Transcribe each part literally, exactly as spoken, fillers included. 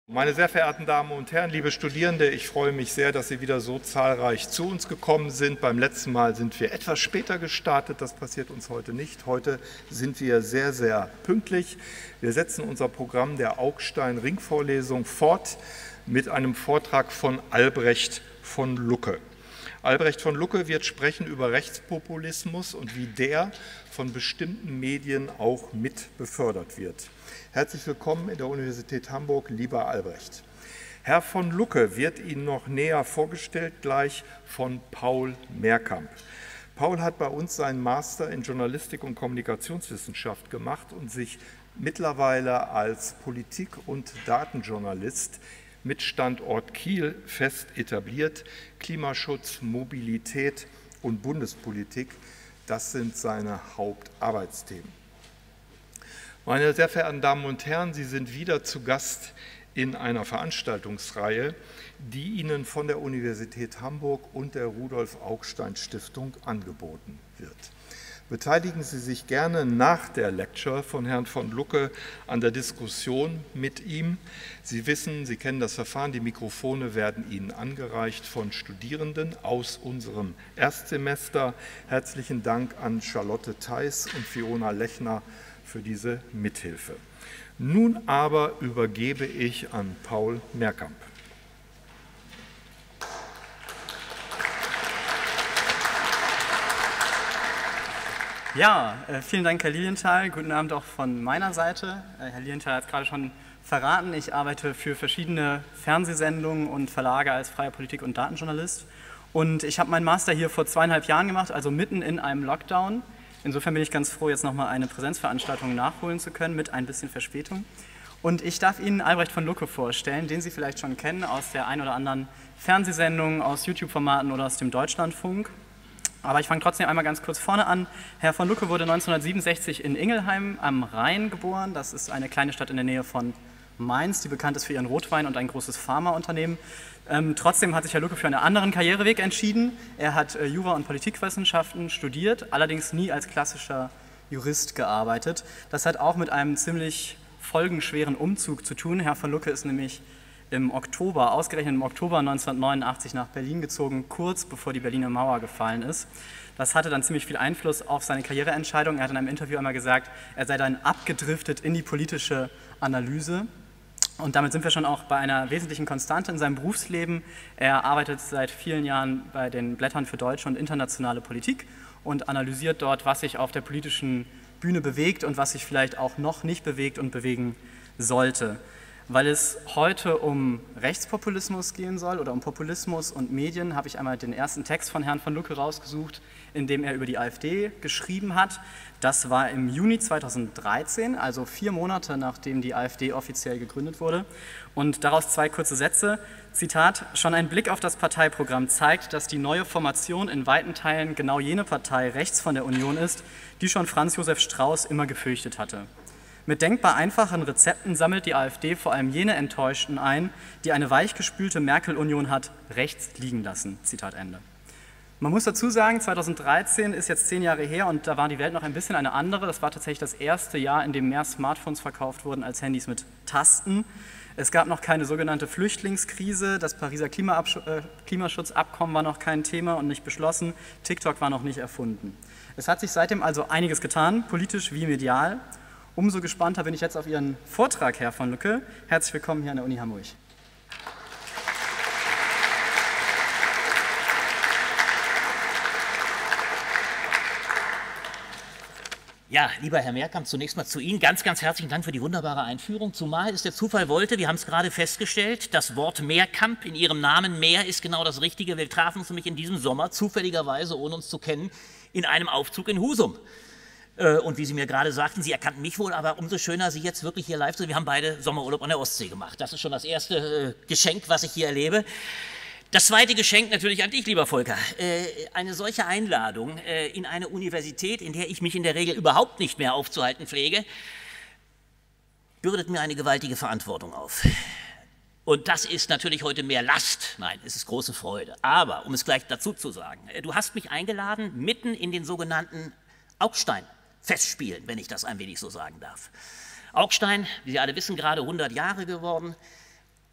Meine sehr verehrten Damen und Herren, liebe Studierende, ich freue mich sehr, dass Sie wieder so zahlreich zu uns gekommen sind. Beim letzten Mal sind wir etwas später gestartet, das passiert uns heute nicht. Heute sind wir sehr, sehr pünktlich. Wir setzen unser Programm der Augstein-Ringvorlesung fort mit einem Vortrag von Albrecht von Lucke. Albrecht von Lucke wird sprechen über Rechtspopulismus und wie der von bestimmten Medien auch mit befördert wird. Herzlich willkommen in der Universität Hamburg, lieber Albrecht. Herr von Lucke wird Ihnen noch näher vorgestellt gleich von Paul Mehrkamp. Paul hat bei uns seinen Master in Journalistik und Kommunikationswissenschaft gemacht und sich mittlerweile als Politik- und Datenjournalist mit Standort Kiel fest etabliert. Klimaschutz, Mobilität und Bundespolitik, das sind seine Hauptarbeitsthemen. Meine sehr verehrten Damen und Herren, Sie sind wieder zu Gast in einer Veranstaltungsreihe, die Ihnen von der Universität Hamburg und der Rudolf-Augstein-Stiftung angeboten wird. Beteiligen Sie sich gerne nach der Lecture von Herrn von Lucke an der Diskussion mit ihm. Sie wissen, Sie kennen das Verfahren, die Mikrofone werden Ihnen angereicht von Studierenden aus unserem Erstsemester. Herzlichen Dank an Charlotte Theis und Fiona Lechner für diese Mithilfe. Nun aber übergebe ich an Paul Mehrkamp. Ja, äh, vielen Dank, Herr Lilienthal. Guten Abend auch von meiner Seite. Äh, Herr Lilienthal hat es gerade schon verraten. Ich arbeite für verschiedene Fernsehsendungen und Verlage als freier Politik- und Datenjournalist. Und ich habe meinen Master hier vor zweieinhalb Jahren gemacht, also mitten in einem Lockdown. Insofern bin ich ganz froh, jetzt nochmal eine Präsenzveranstaltung nachholen zu können mit ein bisschen Verspätung. Und ich darf Ihnen Albrecht von Lucke vorstellen, den Sie vielleicht schon kennen aus der ein oder anderen Fernsehsendung, aus YouTube-Formaten oder aus dem Deutschlandfunk. Aber ich fange trotzdem einmal ganz kurz vorne an. Herr von Lucke wurde neunzehnhundertsiebenundsechzig in Ingelheim am Rhein geboren. Das ist eine kleine Stadt in der Nähe von Mainz, die bekannt ist für ihren Rotwein und ein großes Pharmaunternehmen. Ähm, trotzdem hat sich Herr Lucke für einen anderen Karriereweg entschieden. Er hat äh, Jura- und Politikwissenschaften studiert, allerdings nie als klassischer Jurist gearbeitet. Das hat auch mit einem ziemlich folgenschweren Umzug zu tun. Herr von Lucke ist nämlich im Oktober, ausgerechnet im Oktober neunzehnhundertneunundachtzig nach Berlin gezogen, kurz bevor die Berliner Mauer gefallen ist. Das hatte dann ziemlich viel Einfluss auf seine Karriereentscheidung. Er hat in einem Interview einmal gesagt, er sei dann abgedriftet in die politische Analyse. Und damit sind wir schon auch bei einer wesentlichen Konstante in seinem Berufsleben. Er arbeitet seit vielen Jahren bei den Blättern für deutsche und internationale Politik und analysiert dort, was sich auf der politischen Bühne bewegt und was sich vielleicht auch noch nicht bewegt und bewegen sollte. Weil es heute um Rechtspopulismus gehen soll oder um Populismus und Medien, habe ich einmal den ersten Text von Herrn von Lucke rausgesucht, in dem er über die AfD geschrieben hat. Das war im Juni zweitausenddreizehn, also vier Monate nachdem die AfD offiziell gegründet wurde. Und daraus zwei kurze Sätze. Zitat: Schon ein Blick auf das Parteiprogramm zeigt, dass die neue Formation in weiten Teilen genau jene Partei rechts von der Union ist, die schon Franz Josef Strauß immer gefürchtet hatte. Mit denkbar einfachen Rezepten sammelt die AfD vor allem jene Enttäuschten ein, die eine weichgespülte Merkel-Union hat rechts liegen lassen. Zitat Ende. Man muss dazu sagen, zweitausenddreizehn ist jetzt zehn Jahre her und da war die Welt noch ein bisschen eine andere. Das war tatsächlich das erste Jahr, in dem mehr Smartphones verkauft wurden als Handys mit Tasten. Es gab noch keine sogenannte Flüchtlingskrise, das Pariser äh, Klimaschutzabkommen war noch kein Thema und nicht beschlossen, TikTok war noch nicht erfunden. Es hat sich seitdem also einiges getan, politisch wie medial. Umso gespannter bin ich jetzt auf Ihren Vortrag, Herr von Lucke. Herzlich willkommen hier an der Uni Hamburg. Ja, lieber Herr Mehrkamp, zunächst mal zu Ihnen ganz, ganz herzlichen Dank für die wunderbare Einführung. Zumal es der Zufall wollte, wir haben es gerade festgestellt, das Wort Mehrkamp in Ihrem Namen Meer ist genau das Richtige. Wir trafen uns nämlich in diesem Sommer, zufälligerweise, ohne uns zu kennen, in einem Aufzug in Husum. Und wie Sie mir gerade sagten, Sie erkannten mich wohl, aber umso schöner, Sie jetzt wirklich hier live sind. Wir haben beide Sommerurlaub an der Ostsee gemacht. Das ist schon das erste Geschenk, was ich hier erlebe. Das zweite Geschenk natürlich an dich, lieber Volker. Eine solche Einladung in eine Universität, in der ich mich in der Regel überhaupt nicht mehr aufzuhalten pflege, bürdet mir eine gewaltige Verantwortung auf. Und das ist natürlich heute mehr Last. Nein, es ist große Freude. Aber, um es gleich dazu zu sagen, du hast mich eingeladen, mitten in den sogenannten Augstein-Festspielen, wenn ich das ein wenig so sagen darf. Augstein, wie Sie alle wissen, gerade hundert Jahre geworden.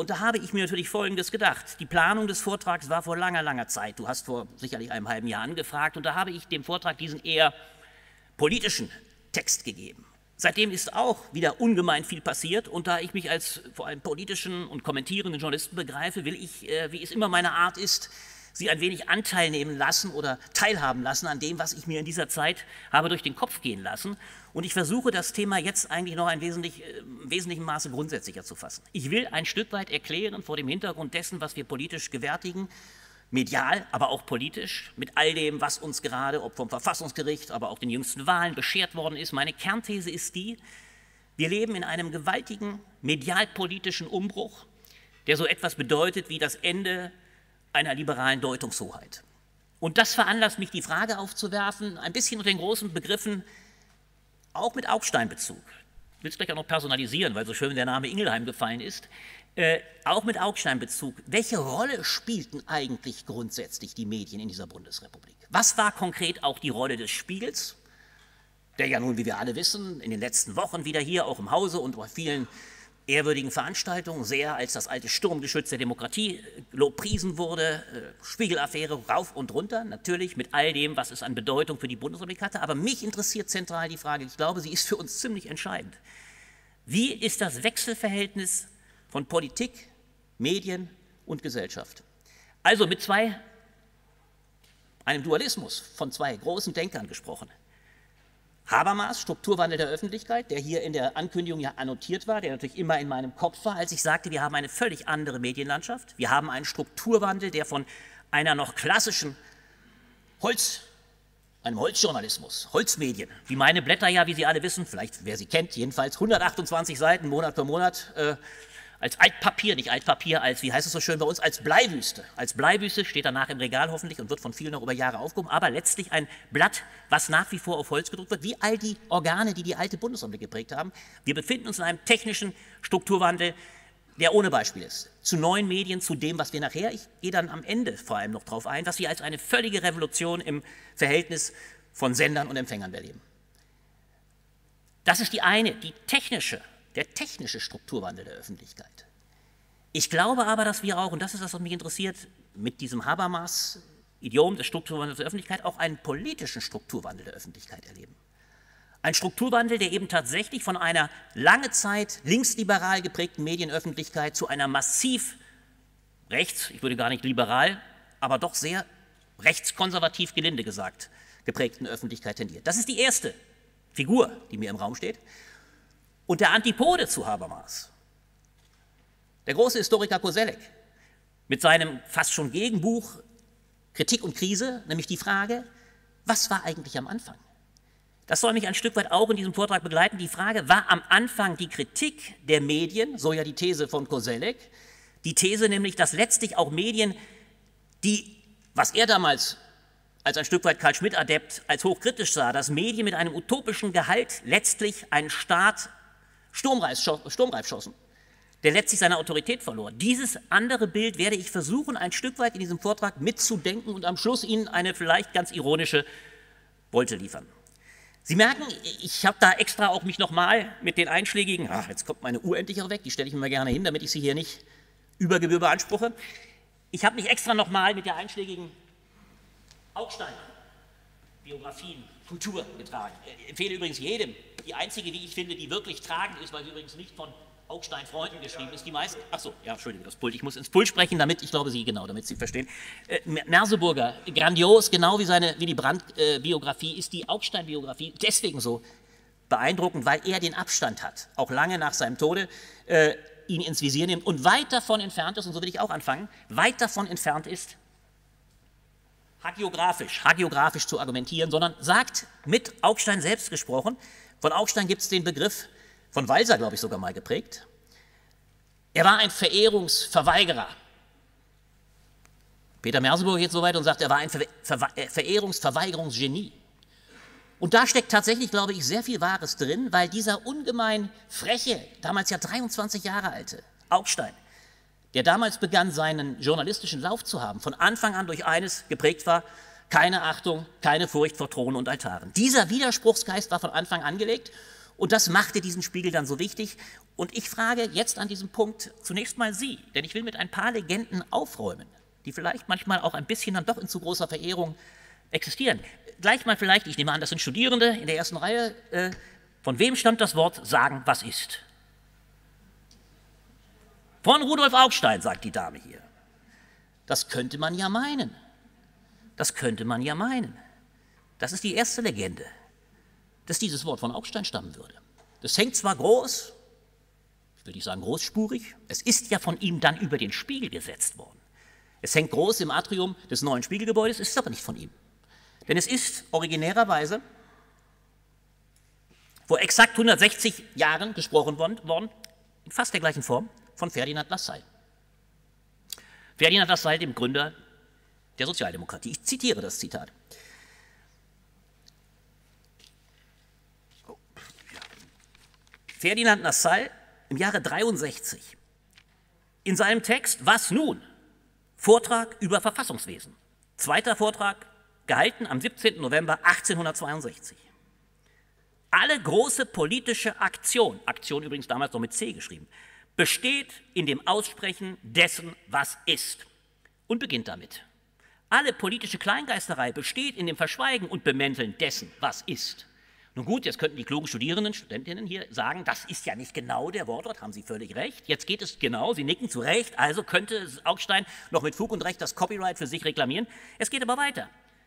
Und da habe ich mir natürlich Folgendes gedacht. Die Planung des Vortrags war vor langer, langer Zeit. Du hast vor sicherlich einem halben Jahr angefragt und da habe ich dem Vortrag diesen eher politischen Text gegeben. Seitdem ist auch wieder ungemein viel passiert und da ich mich als vor allem politischen und kommentierenden Journalisten begreife, will ich, äh, wie es immer meine Art ist, Sie ein wenig Anteil nehmen lassen oder teilhaben lassen an dem, was ich mir in dieser Zeit habe durch den Kopf gehen lassen. Und ich versuche, das Thema jetzt eigentlich noch ein wesentlich, äh, im wesentlichen Maße grundsätzlicher zu fassen. Ich will ein Stück weit erklären vor dem Hintergrund dessen, was wir politisch gewärtigen, medial, aber auch politisch, mit all dem, was uns gerade, ob vom Verfassungsgericht, aber auch den jüngsten Wahlen beschert worden ist. Meine Kernthese ist die, wir leben in einem gewaltigen medialpolitischen Umbruch, der so etwas bedeutet wie das Ende einer liberalen Deutungshoheit. Und das veranlasst mich, die Frage aufzuwerfen, ein bisschen unter den großen Begriffen, auch mit Augstein-Bezug. Ich will es gleich auch noch personalisieren, weil so schön der Name Ingelheim gefallen ist. Äh, auch mit Augstein-Bezug. Welche Rolle spielten eigentlich grundsätzlich die Medien in dieser Bundesrepublik? Was war konkret auch die Rolle des Spiegels, der ja nun, wie wir alle wissen, in den letzten Wochen wieder hier, auch im Hause und bei vielen ehrwürdigen Veranstaltungen sehr als das alte Sturmgeschütz der Demokratie lobpriesen wurde, äh, Spiegel-Affäre rauf und runter, natürlich mit all dem, was es an Bedeutung für die Bundesrepublik hatte. Aber mich interessiert zentral die Frage, ich glaube, sie ist für uns ziemlich entscheidend. Wie ist das Wechselverhältnis von Politik, Medien und Gesellschaft? Also mit zwei, einem Dualismus von zwei großen Denkern gesprochen. Habermas, Strukturwandel der Öffentlichkeit, der hier in der Ankündigung ja annotiert war, der natürlich immer in meinem Kopf war, als ich sagte, wir haben eine völlig andere Medienlandschaft. Wir haben einen Strukturwandel, der von einer noch klassischen Holz, einem Holzjournalismus, Holzmedien, wie meine Blätter ja, wie Sie alle wissen, vielleicht wer sie kennt, jedenfalls hundertachtundzwanzig Seiten, Monat für Monat, äh, als Altpapier, nicht Altpapier, als, wie heißt es so schön bei uns, als Bleiwüste. Als Bleiwüste steht danach im Regal hoffentlich und wird von vielen noch über Jahre aufgehoben, aber letztlich ein Blatt, was nach wie vor auf Holz gedruckt wird, wie all die Organe, die die alte Bundesrepublik geprägt haben. Wir befinden uns in einem technischen Strukturwandel, der ohne Beispiel ist. Zu neuen Medien, zu dem, was wir nachher, ich gehe dann am Ende vor allem noch drauf ein, was wir als eine völlige Revolution im Verhältnis von Sendern und Empfängern erleben. Das ist die eine, die technische der technische Strukturwandel der Öffentlichkeit. Ich glaube aber, dass wir auch, und das ist das, was mich interessiert, mit diesem Habermas-Idiom des Strukturwandels der Öffentlichkeit auch einen politischen Strukturwandel der Öffentlichkeit erleben. Ein Strukturwandel, der eben tatsächlich von einer lange Zeit linksliberal geprägten Medienöffentlichkeit zu einer massiv rechts, ich würde gar nicht liberal, aber doch sehr rechtskonservativ, gelinde gesagt, geprägten Öffentlichkeit tendiert. Das ist die erste Figur, die mir im Raum steht. Und der Antipode zu Habermas, der große Historiker Koselleck, mit seinem fast schon Gegenbuch Kritik und Krise, nämlich die Frage, was war eigentlich am Anfang? Das soll mich ein Stück weit auch in diesem Vortrag begleiten. Die Frage, war am Anfang die Kritik der Medien, so ja die These von Koselleck, die These nämlich, dass letztlich auch Medien, die, was er damals als ein Stück weit Karl Schmitt-Adept als hochkritisch sah, dass Medien mit einem utopischen Gehalt letztlich einen Staat sturmreif schossen, der letztlich seine Autorität verlor. Dieses andere Bild werde ich versuchen, ein Stück weit in diesem Vortrag mitzudenken und am Schluss Ihnen eine vielleicht ganz ironische Wolte liefern. Sie merken, ich habe da extra auch mich nochmal mit den einschlägigen, ach, jetzt kommt meine Uhr endlich auch weg, die stelle ich mir mal gerne hin, damit ich sie hier nicht über Gebühr beanspruche. Ich habe mich extra nochmal mit der einschlägigen Augstein-Biografien, Kultur getragen. Ich empfehle übrigens jedem, die einzige, die ich finde, die wirklich tragend ist, weil sie übrigens nicht von Augstein-Freunden geschrieben ist, die meisten, ach so, ja, Entschuldigung, das Pult, ich muss ins Pult sprechen, damit, ich glaube Sie, genau, damit Sie verstehen. Äh, Merseburger, grandios, genau wie, seine, wie die Brandt-Biografie, ist die Augstein-Biografie deswegen so beeindruckend, weil er den Abstand hat, auch lange nach seinem Tode, äh, ihn ins Visier nimmt und weit davon entfernt ist, und so will ich auch anfangen, weit davon entfernt ist, hagiografisch, hagiografisch zu argumentieren, sondern sagt, mit Augstein selbst gesprochen, von Augstein gibt es den Begriff, von Walser, glaube ich, sogar mal geprägt. Er war ein Verehrungsverweigerer. Peter Merseburger geht so weit und sagt, er war ein Ver Ver Verehrungsverweigerungsgenie. Und da steckt tatsächlich, glaube ich, sehr viel Wahres drin, weil dieser ungemein freche, damals ja dreiundzwanzig Jahre alte Augstein, der damals begann, seinen journalistischen Lauf zu haben, von Anfang an durch eines geprägt war: keine Achtung, keine Furcht vor Thronen und Altaren. Dieser Widerspruchsgeist war von Anfang an angelegt und das machte diesen Spiegel dann so wichtig. Und ich frage jetzt an diesem Punkt zunächst mal Sie, denn ich will mit ein paar Legenden aufräumen, die vielleicht manchmal auch ein bisschen dann doch in zu großer Verehrung existieren. Gleich mal vielleicht, ich nehme an, das sind Studierende in der ersten Reihe, äh, von wem stammt das Wort sagen, was ist? Von Rudolf Augstein, sagt die Dame hier. Das könnte man ja meinen. Das könnte man ja meinen. Das ist die erste Legende, dass dieses Wort von Augstein stammen würde. Das hängt zwar groß, ich will nicht sagen großspurig, es ist ja von ihm dann über den Spiegel gesetzt worden. Es hängt groß im Atrium des neuen Spiegelgebäudes, es ist aber nicht von ihm. Denn es ist originärerweise vor exakt hundertsechzig Jahren gesprochen worden, in fast der gleichen Form, von Ferdinand Lassalle. Ferdinand Lassalle, dem Gründer der Sozialdemokratie. Ich zitiere das Zitat. Ferdinand Lassalle im Jahre dreiundsechzig in seinem Text Was nun? Vortrag über Verfassungswesen. Zweiter Vortrag, gehalten am siebzehnten November achtzehnhundertzweiundsechzig. Alle große politische Aktion, Aktion übrigens damals noch mit C geschrieben, besteht in dem Aussprechen dessen, was ist. Und beginnt damit. Alle politische Kleingeisterei besteht in dem Verschweigen und Bemänteln dessen, was ist. Nun gut, jetzt könnten die klugen Studierenden, Studentinnen hier sagen, das ist ja nicht genau der Wortlaut, haben Sie völlig recht. Jetzt geht es genau, Sie nicken zu Recht, also könnte Augstein noch mit Fug und Recht das Copyright für sich reklamieren. Es geht aber weiter.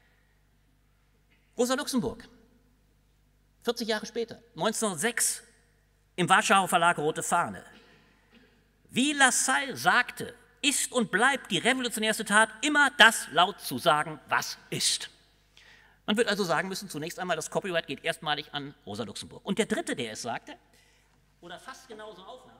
Rosa Luxemburg, vierzig Jahre später, neunzehnhundertsechs, im Warschauer Verlag Rote Fahne. Wie Lassalle sagte, ist und bleibt die revolutionärste Tat immer das laut zu sagen, was ist. Man wird also sagen müssen, zunächst einmal, das Copyright geht erstmalig an Rosa Luxemburg. Und der Dritte, der es sagte, oder fast genauso aufnahm,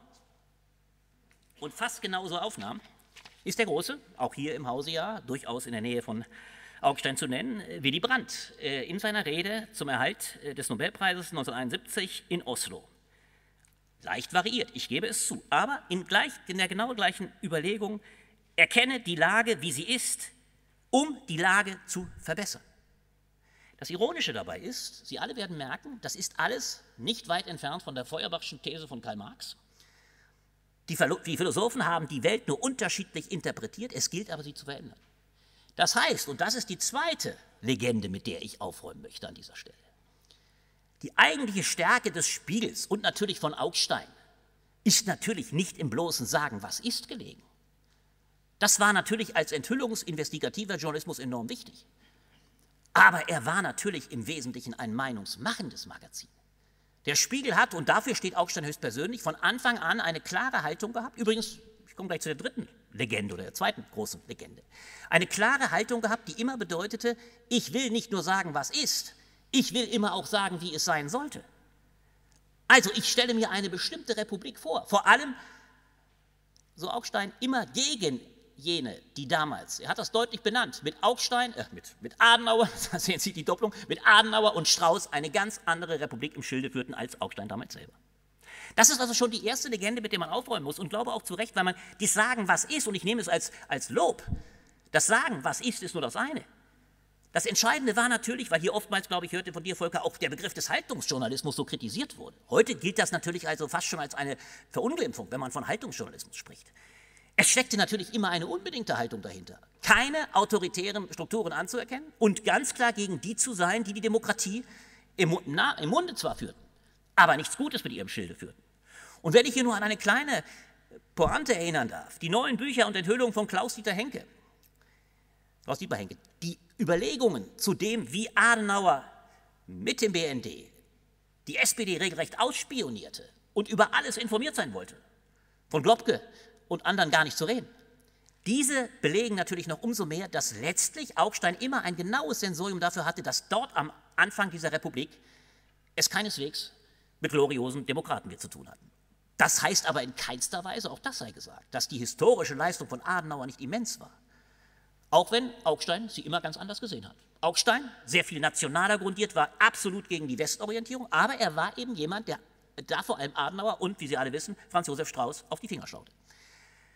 und fast genauso aufnahm, ist der Große, auch hier im Hause ja, durchaus in der Nähe von Augstein zu nennen, Willy Brandt, in seiner Rede zum Erhalt des Nobelpreises neunzehnhunderteinundsiebzig in Oslo. Leicht variiert, ich gebe es zu, aber in, gleich, in der genau gleichen Überlegung, erkenne die Lage, wie sie ist, um die Lage zu verbessern. Das Ironische dabei ist, Sie alle werden merken, das ist alles nicht weit entfernt von der Feuerbachschen These von Karl Marx. Die, die Philosophen haben die Welt nur unterschiedlich interpretiert, es gilt aber, sie zu verändern. Das heißt, und das ist die zweite Legende, mit der ich aufräumen möchte an dieser Stelle, die eigentliche Stärke des Spiegels und natürlich von Augstein ist natürlich nicht im bloßen Sagen, was ist, gelegen. Das war natürlich als enthüllungsinvestigativer Journalismus enorm wichtig. Aber er war natürlich im Wesentlichen ein meinungsmachendes Magazin. Der Spiegel hat, und dafür steht Augstein höchstpersönlich, von Anfang an eine klare Haltung gehabt, übrigens, ich komme gleich zu der dritten Legende oder der zweiten großen Legende, eine klare Haltung gehabt, die immer bedeutete, ich will nicht nur sagen, was ist, ich will immer auch sagen, wie es sein sollte. Also ich stelle mir eine bestimmte Republik vor, vor allem, so Augstein, immer gegen jene, die damals, er hat das deutlich benannt, mit Augstein, äh, mit, mit Adenauer, da sehen Sie die Doppelung, mit Adenauer und Strauß eine ganz andere Republik im Schilde führten als Augstein damals selber. Das ist also schon die erste Legende, mit der man aufräumen muss und glaube auch zu Recht, weil man das Sagen, was ist, und ich nehme es als, als Lob, das Sagen, was ist, ist nur das eine. Das Entscheidende war natürlich, weil hier oftmals, glaube ich, hörte von dir, Volker, auch der Begriff des Haltungsjournalismus so kritisiert wurde. Heute gilt das natürlich also fast schon als eine Verunglimpfung, wenn man von Haltungsjournalismus spricht. Es steckte natürlich immer eine unbedingte Haltung dahinter, keine autoritären Strukturen anzuerkennen und ganz klar gegen die zu sein, die die Demokratie im, na, im Munde zwar führten, aber nichts Gutes mit ihrem Schilde führten. Und wenn ich hier nur an eine kleine Pointe erinnern darf, die neuen Bücher und Enthüllungen von Klaus-Dieter Henke, Klaus-Dieter Henke, die Überlegungen zu dem, wie Adenauer mit dem B N D die S P D regelrecht ausspionierte und über alles informiert sein wollte, von Globke und anderen gar nicht zu reden. Diese belegen natürlich noch umso mehr, dass letztlich Augstein immer ein genaues Sensorium dafür hatte, dass dort am Anfang dieser Republik es keineswegs mit gloriosen Demokraten wir zu tun hatten. Das heißt aber in keinster Weise, auch das sei gesagt, dass die historische Leistung von Adenauer nicht immens war. Auch wenn Augstein sie immer ganz anders gesehen hat. Augstein, sehr viel nationaler grundiert, war absolut gegen die Westorientierung, aber er war eben jemand, der da vor allem Adenauer und, wie Sie alle wissen, Franz Josef Strauß auf die Finger schaute.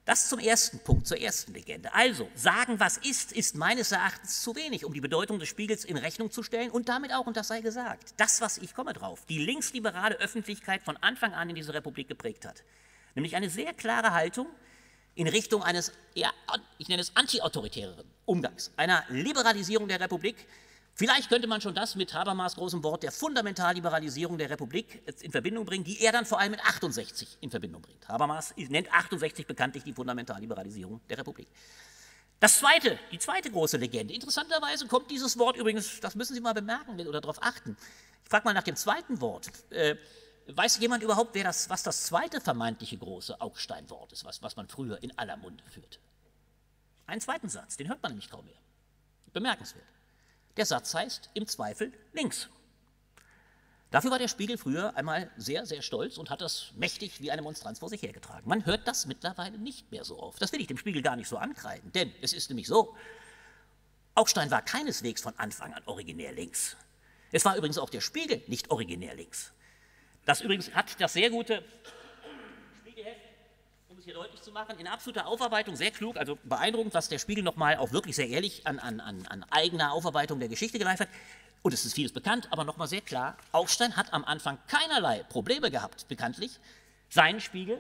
Das zum ersten Punkt, zur ersten Legende. Also, sagen, was ist, ist meines Erachtens zu wenig, um die Bedeutung des Spiegels in Rechnung zu stellen und damit auch, und das sei gesagt, das, was ich komme drauf, die linksliberale Öffentlichkeit von Anfang an in dieser Republik geprägt hat. Nämlich eine sehr klare Haltung in Richtung eines, ja, ich nenne es antiautoritären Umgangs, einer Liberalisierung der Republik. Vielleicht könnte man schon das mit Habermas großem Wort der Fundamentalliberalisierung der Republik in Verbindung bringen, die er dann vor allem mit achtundsechzig in Verbindung bringt. Habermas nennt achtundsechzig bekanntlich die Fundamentalliberalisierung der Republik. Das zweite, die zweite große Legende. Interessanterweise kommt dieses Wort übrigens, das müssen Sie mal bemerken oder darauf achten. Ich frage mal nach dem zweiten Wort. Äh, weiß jemand überhaupt, wer das, was das zweite vermeintliche große Augstein-Wort ist, was, was man früher in aller Munde führte? Einen zweiten Satz, den hört man nämlich kaum mehr. Bemerkenswert. Der Satz heißt im Zweifel links. Dafür war der Spiegel früher einmal sehr, sehr stolz und hat das mächtig wie eine Monstranz vor sich hergetragen. Man hört das mittlerweile nicht mehr so oft. Das will ich dem Spiegel gar nicht so ankreiden, denn es ist nämlich so, Augstein war keineswegs von Anfang an originär links. Es war übrigens auch der Spiegel nicht originär links. Das übrigens hat das sehr gute Spiegelheft, um es hier deutlich zu machen, in absoluter Aufarbeitung, sehr klug, also beeindruckend, was der Spiegel nochmal auch wirklich sehr ehrlich an, an, an, an eigener Aufarbeitung der Geschichte geleistet hat. Und es ist vieles bekannt, aber nochmal sehr klar, Augstein hat am Anfang keinerlei Probleme gehabt, bekanntlich, seinen Spiegel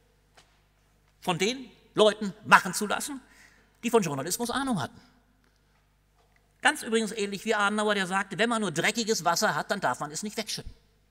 von den Leuten machen zu lassen, die von Journalismus Ahnung hatten. Ganz übrigens ähnlich wie Adenauer, der sagte, wenn man nur dreckiges Wasser hat, dann darf man es nicht wegschütten.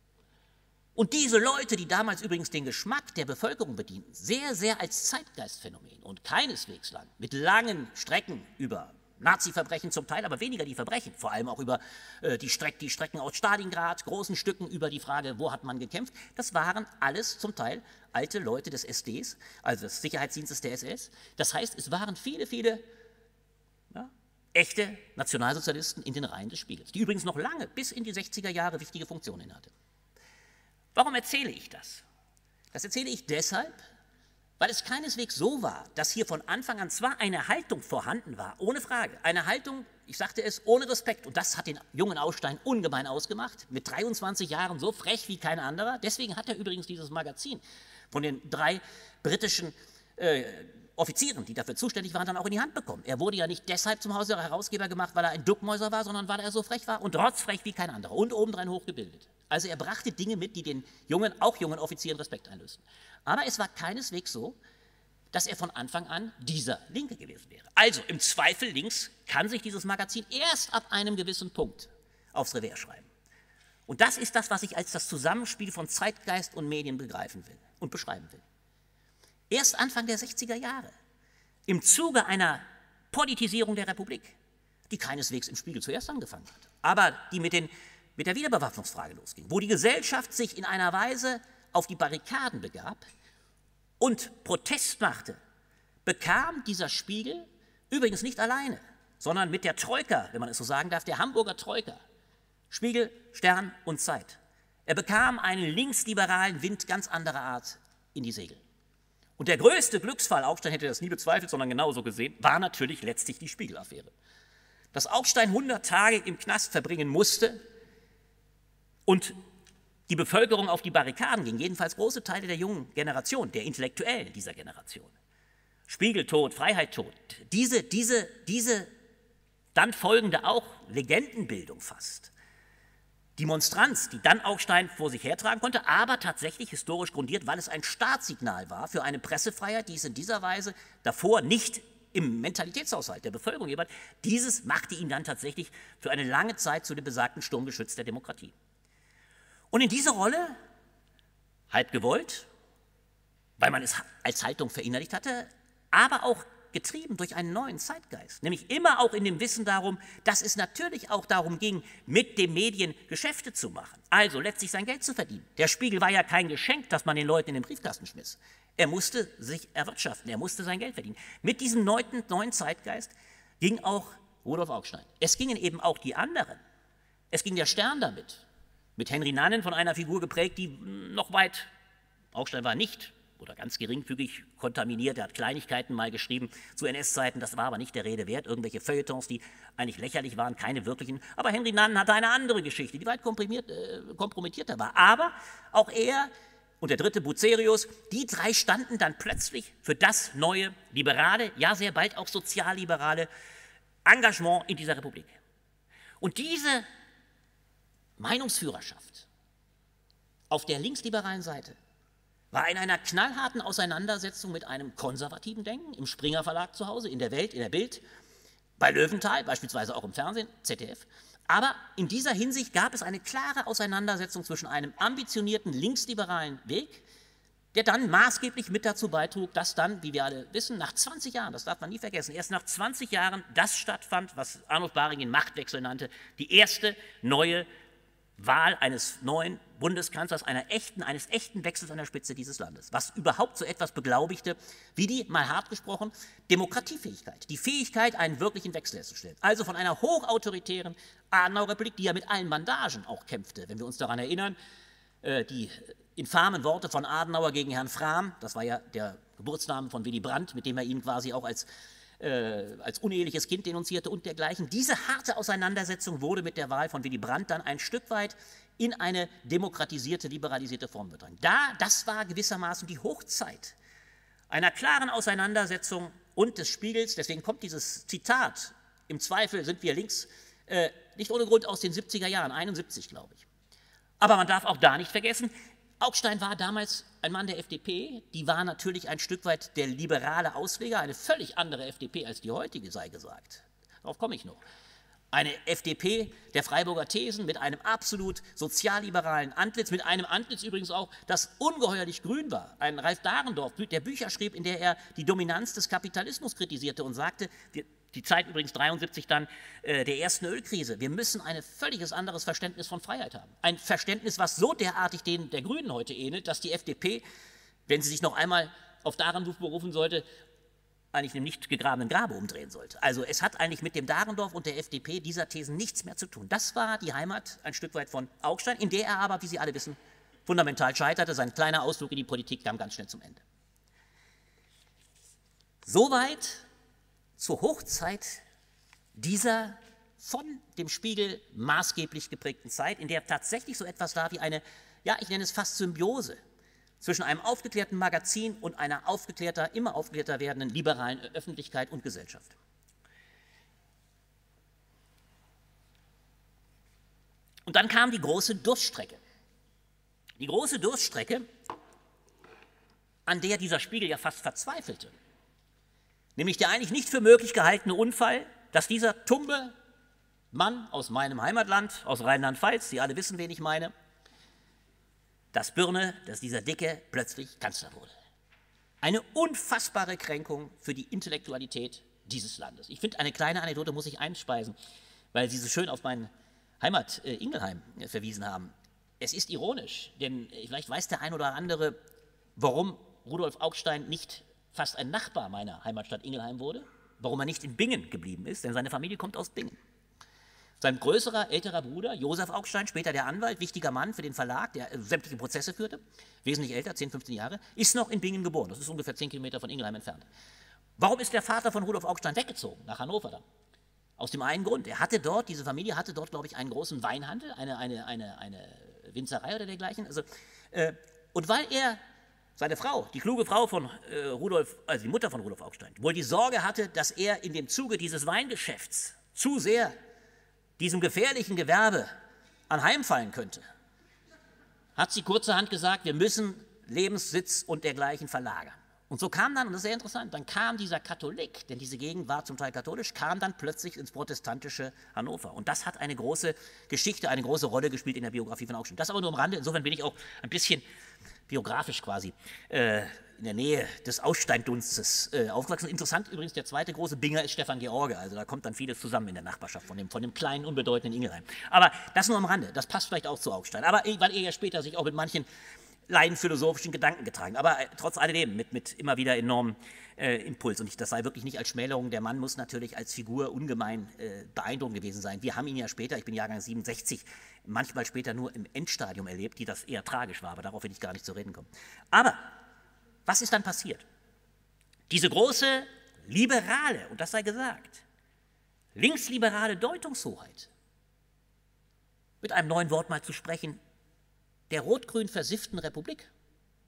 Und diese Leute, die damals übrigens den Geschmack der Bevölkerung bedienten, sehr, sehr als Zeitgeistphänomen und keineswegs lang, mit langen Strecken über Nazi-Verbrechen zum Teil, aber weniger die Verbrechen, vor allem auch über äh, die, Streck, die Strecken aus Stalingrad, großen Stücken über die Frage, wo hat man gekämpft, das waren alles zum Teil alte Leute des S Ds, also des Sicherheitsdienstes der S S. Das heißt, es waren viele, viele ja, echte Nationalsozialisten in den Reihen des Spiegels, die übrigens noch lange, bis in die sechziger Jahre wichtige Funktionen hatte. Warum erzähle ich das? Das erzähle ich deshalb, weil es keineswegs so war, dass hier von Anfang an zwar eine Haltung vorhanden war, ohne Frage, eine Haltung, ich sagte es, ohne Respekt, und das hat den jungen Augstein ungemein ausgemacht, mit dreiundzwanzig Jahren so frech wie kein anderer, deswegen hat er übrigens dieses Magazin von den drei britischen äh, Offizieren, die dafür zuständig waren, dann auch in die Hand bekommen. Er wurde ja nicht deshalb zum Herausgeber gemacht, weil er ein Duckmäuser war, sondern weil er so frech war und rotzfrech wie kein anderer und obendrein hochgebildet. Also er brachte Dinge mit, die den jungen, auch jungen Offizieren Respekt einlösten. Aber es war keineswegs so, dass er von Anfang an dieser Linke gewesen wäre. Also im Zweifel links kann sich dieses Magazin erst ab einem gewissen Punkt aufs Revers schreiben. Und das ist das, was ich als das Zusammenspiel von Zeitgeist und Medien begreifen will und beschreiben will. Erst Anfang der sechziger Jahre, im Zuge einer Politisierung der Republik, die keineswegs im Spiegel zuerst angefangen hat, aber die mit, den, mit der Wiederbewaffnungsfrage losging, wo die Gesellschaft sich in einer Weise auf die Barrikaden begab und Protest machte, bekam dieser Spiegel übrigens nicht alleine, sondern mit der Troika, wenn man es so sagen darf, der Hamburger Troika, Spiegel, Stern und Zeit. Er bekam einen linksliberalen Wind ganz anderer Art in die Segel. Und der größte Glücksfall, Augstein hätte das nie bezweifelt, sondern genauso gesehen, war natürlich letztlich die Spiegel-Affäre. Dass Augstein hundert Tage im Knast verbringen musste und die Bevölkerung auf die Barrikaden ging, jedenfalls große Teile der jungen Generation, der Intellektuellen dieser Generation. Spiegel tot, Freiheit tot. Diese, diese, diese dann folgende auch Legendenbildung fast. Die Monstranz, die dann Augstein vor sich hertragen konnte, aber tatsächlich historisch grundiert, weil es ein Startsignal war für eine Pressefreiheit, die es in dieser Weise davor nicht im Mentalitätshaushalt der Bevölkerung jeweils, dieses machte ihn dann tatsächlich für eine lange Zeit zu dem besagten Sturmgeschütz der Demokratie. Und in diese Rolle, halb gewollt, weil man es als Haltung verinnerlicht hatte, aber auch getrieben durch einen neuen Zeitgeist, nämlich immer auch in dem Wissen darum, dass es natürlich auch darum ging, mit den Medien Geschäfte zu machen, also letztlich sein Geld zu verdienen. Der Spiegel war ja kein Geschenk, das man den Leuten in den Briefkasten schmiss. Er musste sich erwirtschaften, er musste sein Geld verdienen. Mit diesem neuen, neuen Zeitgeist ging auch Rudolf Augstein. Es gingen eben auch die anderen. Es ging der Stern damit. Mit Henry Nannen von einer Figur geprägt, die noch weit, Augstein war nicht oder ganz geringfügig kontaminiert, er hat Kleinigkeiten mal geschrieben zu N S-Zeiten, das war aber nicht der Rede wert, irgendwelche Feuilletons, die eigentlich lächerlich waren, keine wirklichen, aber Henry Nannen hatte eine andere Geschichte, die weit komprimiert, äh, kompromittierter war, aber auch er und der dritte Bucerius, die drei standen dann plötzlich für das neue, liberale, ja sehr bald auch sozialliberale Engagement in dieser Republik. Und diese Meinungsführerschaft auf der linksliberalen Seite war in einer knallharten Auseinandersetzung mit einem konservativen Denken, im Springer Verlag zu Hause, in der Welt, in der Bild, bei Löwenthal, beispielsweise auch im Fernsehen, Z D F. Aber in dieser Hinsicht gab es eine klare Auseinandersetzung zwischen einem ambitionierten linksliberalen Weg, der dann maßgeblich mit dazu beitrug, dass dann, wie wir alle wissen, nach zwanzig Jahren, das darf man nie vergessen, erst nach zwanzig Jahren das stattfand, was Arnold Baring Machtwechsel nannte, die erste neue Wahl eines neuen Bundeskanzlers, einer echten, eines echten Wechsels an der Spitze dieses Landes, was überhaupt so etwas beglaubigte, wie die, mal hart gesprochen, Demokratiefähigkeit, die Fähigkeit, einen wirklichen Wechsel herzustellen. Also von einer hochautoritären Adenauer-Republik, die ja mit allen Bandagen auch kämpfte, wenn wir uns daran erinnern, äh, die infamen Worte von Adenauer gegen Herrn Frahm, das war ja der Geburtsname von Willy Brandt, mit dem er ihn quasi auch als Äh, als uneheliches Kind denunzierte und dergleichen. Diese harte Auseinandersetzung wurde mit der Wahl von Willy Brandt dann ein Stück weit in eine demokratisierte, liberalisierte Form gedrängt. Da, das war gewissermaßen die Hochzeit einer klaren Auseinandersetzung und des Spiegels, deswegen kommt dieses Zitat, im Zweifel sind wir links, äh, nicht ohne Grund aus den siebziger Jahren, einundsiebzig glaube ich. Aber man darf auch da nicht vergessen, Augstein war damals ein Mann der F D P, die war natürlich ein Stück weit der liberale Ausleger, eine völlig andere F D P als die heutige, sei gesagt. Darauf komme ich noch. Eine F D P der Freiburger Thesen mit einem absolut sozialliberalen Antlitz, mit einem Antlitz übrigens auch, das ungeheuerlich grün war. Ein Ralf Dahrendorf, der Bücher schrieb, in der er die Dominanz des Kapitalismus kritisierte und sagte, wir, die Zeit übrigens dreiundsiebzig dann äh, der ersten Ölkrise. Wir müssen ein völliges anderes Verständnis von Freiheit haben. Ein Verständnis, was so derartig den der Grünen heute ähnelt, dass die F D P, wenn sie sich noch einmal auf Dahrendorf berufen sollte, eigentlich einem nicht gegrabenen Grabe umdrehen sollte. Also es hat eigentlich mit dem Dahrendorf und der F D P dieser Thesen nichts mehr zu tun. Das war die Heimat ein Stück weit von Augstein, in der er aber, wie Sie alle wissen, fundamental scheiterte. Sein kleiner Ausflug in die Politik kam ganz schnell zum Ende. Soweit zur Hochzeit dieser von dem Spiegel maßgeblich geprägten Zeit, in der tatsächlich so etwas war wie eine, ja, ich nenne es fast Symbiose zwischen einem aufgeklärten Magazin und einer aufgeklärter, immer aufgeklärter werdenden liberalen Öffentlichkeit und Gesellschaft. Und dann kam die große Durststrecke. Die große Durststrecke, an der dieser Spiegel ja fast verzweifelte. Nämlich der eigentlich nicht für möglich gehaltene Unfall, dass dieser tumbe Mann aus meinem Heimatland, aus Rheinland-Pfalz, Sie alle wissen, wen ich meine, dass Birne, dass dieser Dicke plötzlich Kanzler wurde. Eine unfassbare Kränkung für die Intellektualität dieses Landes. Ich finde, eine kleine Anekdote muss ich einspeisen, weil Sie so schön auf meine Heimat äh, Ingelheim äh, verwiesen haben. Es ist ironisch, denn vielleicht weiß der ein oder andere, warum Rudolf Augstein nicht fast ein Nachbar meiner Heimatstadt Ingelheim wurde, warum er nicht in Bingen geblieben ist, denn seine Familie kommt aus Bingen. Sein größerer, älterer Bruder, Josef Augstein, später der Anwalt, wichtiger Mann für den Verlag, der sämtliche Prozesse führte, wesentlich älter, zehn, fünfzehn Jahre, ist noch in Bingen geboren. Das ist ungefähr zehn Kilometer von Ingelheim entfernt. Warum ist der Vater von Rudolf Augstein weggezogen, nach Hannover dann? Aus dem einen Grund, er hatte dort, diese Familie hatte dort, glaube ich, einen großen Weinhandel, eine, eine, eine, eine Winzerei oder dergleichen. Also, äh, und weil er, seine Frau, die kluge Frau von äh, Rudolf, also die Mutter von Rudolf Augstein, wohl die Sorge hatte, dass er in dem Zuge dieses Weingeschäfts zu sehr diesem gefährlichen Gewerbe anheimfallen könnte, hat sie kurzerhand gesagt, wir müssen Lebenssitz und dergleichen verlagern. Und so kam dann, und das ist sehr interessant, dann kam dieser Katholik, denn diese Gegend war zum Teil katholisch, kam dann plötzlich ins protestantische Hannover. Und das hat eine große Geschichte, eine große Rolle gespielt in der Biografie von Augstein. Das aber nur am Rande, insofern bin ich auch ein bisschen biografisch quasi äh, in der Nähe des Augstein-Dunstes äh, aufgewachsen. Interessant übrigens, der zweite große Binger ist Stefan George, also da kommt dann vieles zusammen in der Nachbarschaft von dem, von dem kleinen, unbedeutenden Ingelheim. Aber das nur am Rande, das passt vielleicht auch zu Augstein. Aber weil er ja später sich auch mit manchen laienphilosophischen Gedanken getragen, aber äh, trotz alledem mit, mit immer wieder enormem äh, Impuls. Und ich, das sei wirklich nicht als Schmälerung, der Mann muss natürlich als Figur ungemein äh, beeindruckend gewesen sein. Wir haben ihn ja später, ich bin Jahrgang siebenundsechzig, manchmal später nur im Endstadium erlebt, die das eher tragisch war, aber darauf will ich gar nicht zu reden kommen. Aber was ist dann passiert? Diese große liberale, und das sei gesagt, linksliberale Deutungshoheit, mit einem neuen Wort mal zu sprechen, der rot-grün versifften Republik,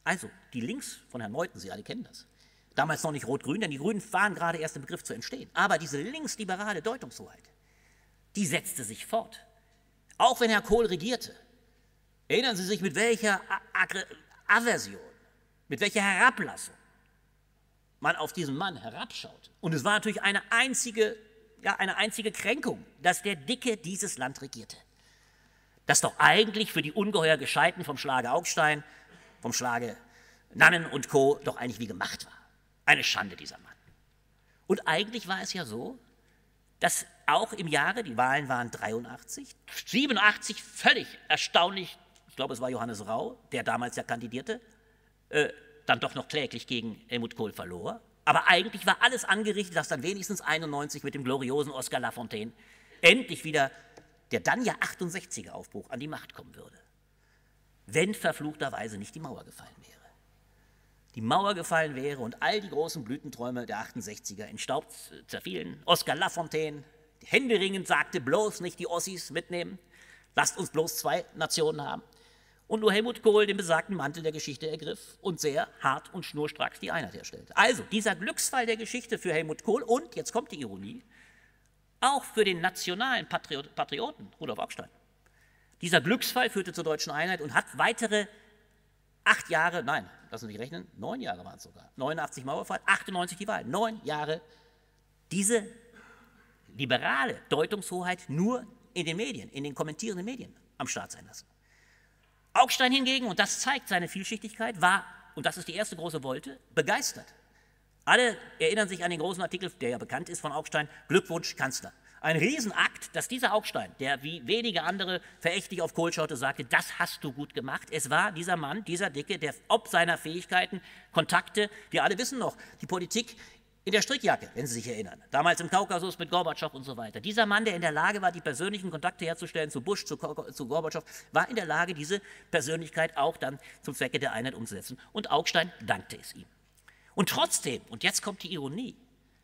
Also, die Links von Herrn Meuthen, Sie alle kennen das. Damals noch nicht Rot-Grün, denn die Grünen waren gerade erst im Begriff zu entstehen. Aber diese linksliberale Deutungshoheit, die setzte sich fort. Auch wenn Herr Kohl regierte. Erinnern Sie sich, mit welcher Aversion, mit welcher Herablassung man auf diesen Mann herabschaut. Und es war natürlich eine einzige, ja, eine einzige Kränkung, dass der Dicke dieses Land regierte. Das doch eigentlich für die ungeheuer Gescheiten vom Schlage Augstein, vom Schlage Nannen und Co. doch eigentlich wie gemacht war. Eine Schande, dieser Mann. Und eigentlich war es ja so, dass auch im Jahre, die Wahlen waren dreiundachtzig, siebenundachtzig, völlig erstaunlich, ich glaube, es war Johannes Rau, der damals ja kandidierte, äh, dann doch noch kläglich gegen Helmut Kohl verlor. Aber eigentlich war alles angerichtet, dass dann wenigstens einundneunzig mit dem gloriosen Oskar Lafontaine endlich wieder der dann ja achtundsechziger Aufbruch an die Macht kommen würde. Wenn verfluchterweise nicht die Mauer gefallen wäre. Die Mauer gefallen wäre und all die großen Blütenträume der achtundsechziger in Staub zerfielen. Oskar Lafontaine händeringend sagte, bloß nicht die Ossis mitnehmen, lasst uns bloß zwei Nationen haben. Und nur Helmut Kohl den besagten Mantel der Geschichte ergriff und sehr hart und schnurstracks die Einheit herstellte. Also dieser Glücksfall der Geschichte für Helmut Kohl und, jetzt kommt die Ironie, auch für den nationalen Patriot, Patrioten Rudolf Augstein. Dieser Glücksfall führte zur deutschen Einheit und hat weitere acht Jahre, nein, lassen Sie mich rechnen, neun Jahre waren es sogar, neunundachtzig Mauerfall, achtundneunzig die Wahl, neun Jahre diese liberale Deutungshoheit nur in den Medien, in den kommentierenden Medien am Start sein lassen. Augstein hingegen, und das zeigt seine Vielschichtigkeit, war, und das ist die erste große Wolte, begeistert. Alle erinnern sich an den großen Artikel, der ja bekannt ist von Augstein, Glückwunsch Kanzler. Ein Riesenakt, dass dieser Augstein, der wie wenige andere verächtlich auf Kohl schaute, sagte, das hast du gut gemacht. Es war dieser Mann, dieser Dicke, der ob seiner Fähigkeiten, Kontakte, wir alle wissen noch, die Politik in der Strickjacke, wenn Sie sich erinnern, damals im Kaukasus mit Gorbatschow und so weiter. Dieser Mann, der in der Lage war, die persönlichen Kontakte herzustellen zu Bush, zu, zu Gorbatschow, war in der Lage, diese Persönlichkeit auch dann zum Zwecke der Einheit umzusetzen. Und Augstein dankte es ihm. Und trotzdem, und jetzt kommt die Ironie,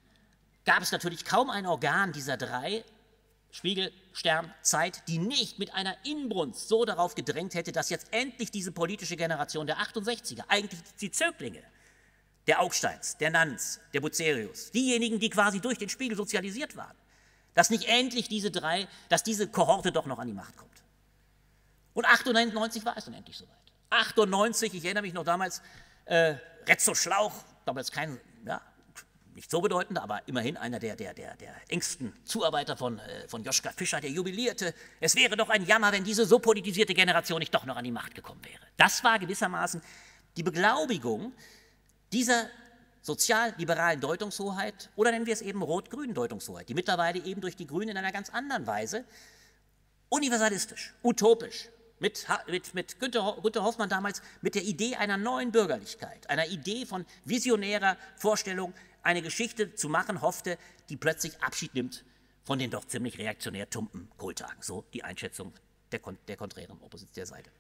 gab es natürlich kaum ein Organ dieser drei, Spiegel, Stern, Zeit, die nicht mit einer Inbrunst so darauf gedrängt hätte, dass jetzt endlich diese politische Generation der achtundsechziger, eigentlich die Zöglinge, der Augsteins, der Nannens, der Bucerius, diejenigen, die quasi durch den Spiegel sozialisiert waren, dass nicht endlich diese drei, dass diese Kohorte doch noch an die Macht kommt. Und achtundneunzig war es dann endlich soweit. achtundneunzig, ich erinnere mich noch damals, äh, Retzo Schlauch, damals kein, ja, nicht so bedeutender, aber immerhin einer der, der, der, der engsten Zuarbeiter von, äh, von Joschka Fischer, der jubilierte, es wäre doch ein Jammer, wenn diese so politisierte Generation nicht doch noch an die Macht gekommen wäre. Das war gewissermaßen die Beglaubigung dieser sozial-liberalen Deutungshoheit, oder nennen wir es eben rot-grünen Deutungshoheit, die mittlerweile eben durch die Grünen in einer ganz anderen Weise universalistisch, utopisch, mit, mit, mit Günter, Günter Hoffmann damals mit der Idee einer neuen Bürgerlichkeit, einer Idee von visionärer Vorstellung, eine Geschichte zu machen, hoffte, die plötzlich Abschied nimmt von den doch ziemlich reaktionär tumpen Kohltagen. So die Einschätzung der, der konträren Opposition der Seite.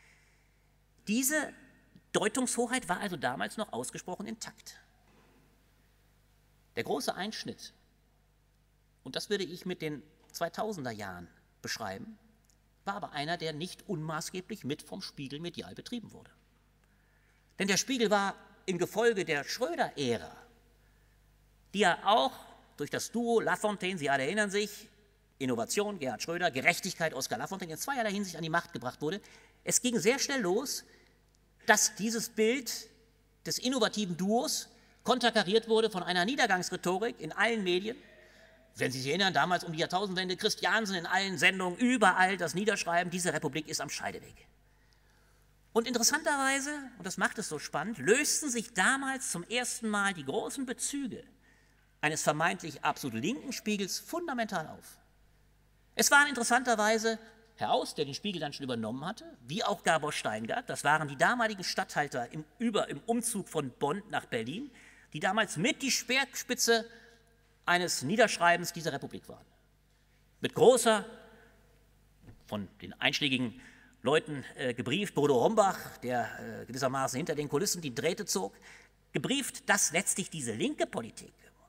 Diese Deutungshoheit war also damals noch ausgesprochen intakt. Der große Einschnitt, und das würde ich mit den zweitausender Jahren beschreiben, war aber einer, der nicht unmaßgeblich mit vom Spiegel medial betrieben wurde. Denn der Spiegel war im Gefolge der Schröder-Ära, die ja auch durch das Duo Lafontaine, Sie alle erinnern sich, Innovation, Gerhard Schröder, Gerechtigkeit, Oskar Lafontaine, in zweierlei Hinsicht an die Macht gebracht wurde. Es ging sehr schnell los, dass dieses Bild des innovativen Duos konterkariert wurde von einer Niedergangsrhetorik in allen Medien. Wenn Sie sich erinnern, damals um die Jahrtausendwende, Christiansen in allen Sendungen, überall das Niederschreiben, diese Republik ist am Scheideweg. Und interessanterweise, und das macht es so spannend, lösten sich damals zum ersten Mal die großen Bezüge eines vermeintlich absolut linken Spiegels fundamental auf. Es waren interessanterweise Herr Aus, der den Spiegel dann schon übernommen hatte, wie auch Gabor Steingart, das waren die damaligen Statthalter im, über, im Umzug von Bonn nach Berlin, die damals mit die Speerspitze eines Niederschreibens dieser Republik waren. Mit großer, von den einschlägigen Leuten äh, gebrieft, Bodo Hombach, der äh, gewissermaßen hinter den Kulissen die Drähte zog, gebrieft, dass letztlich diese linke Politik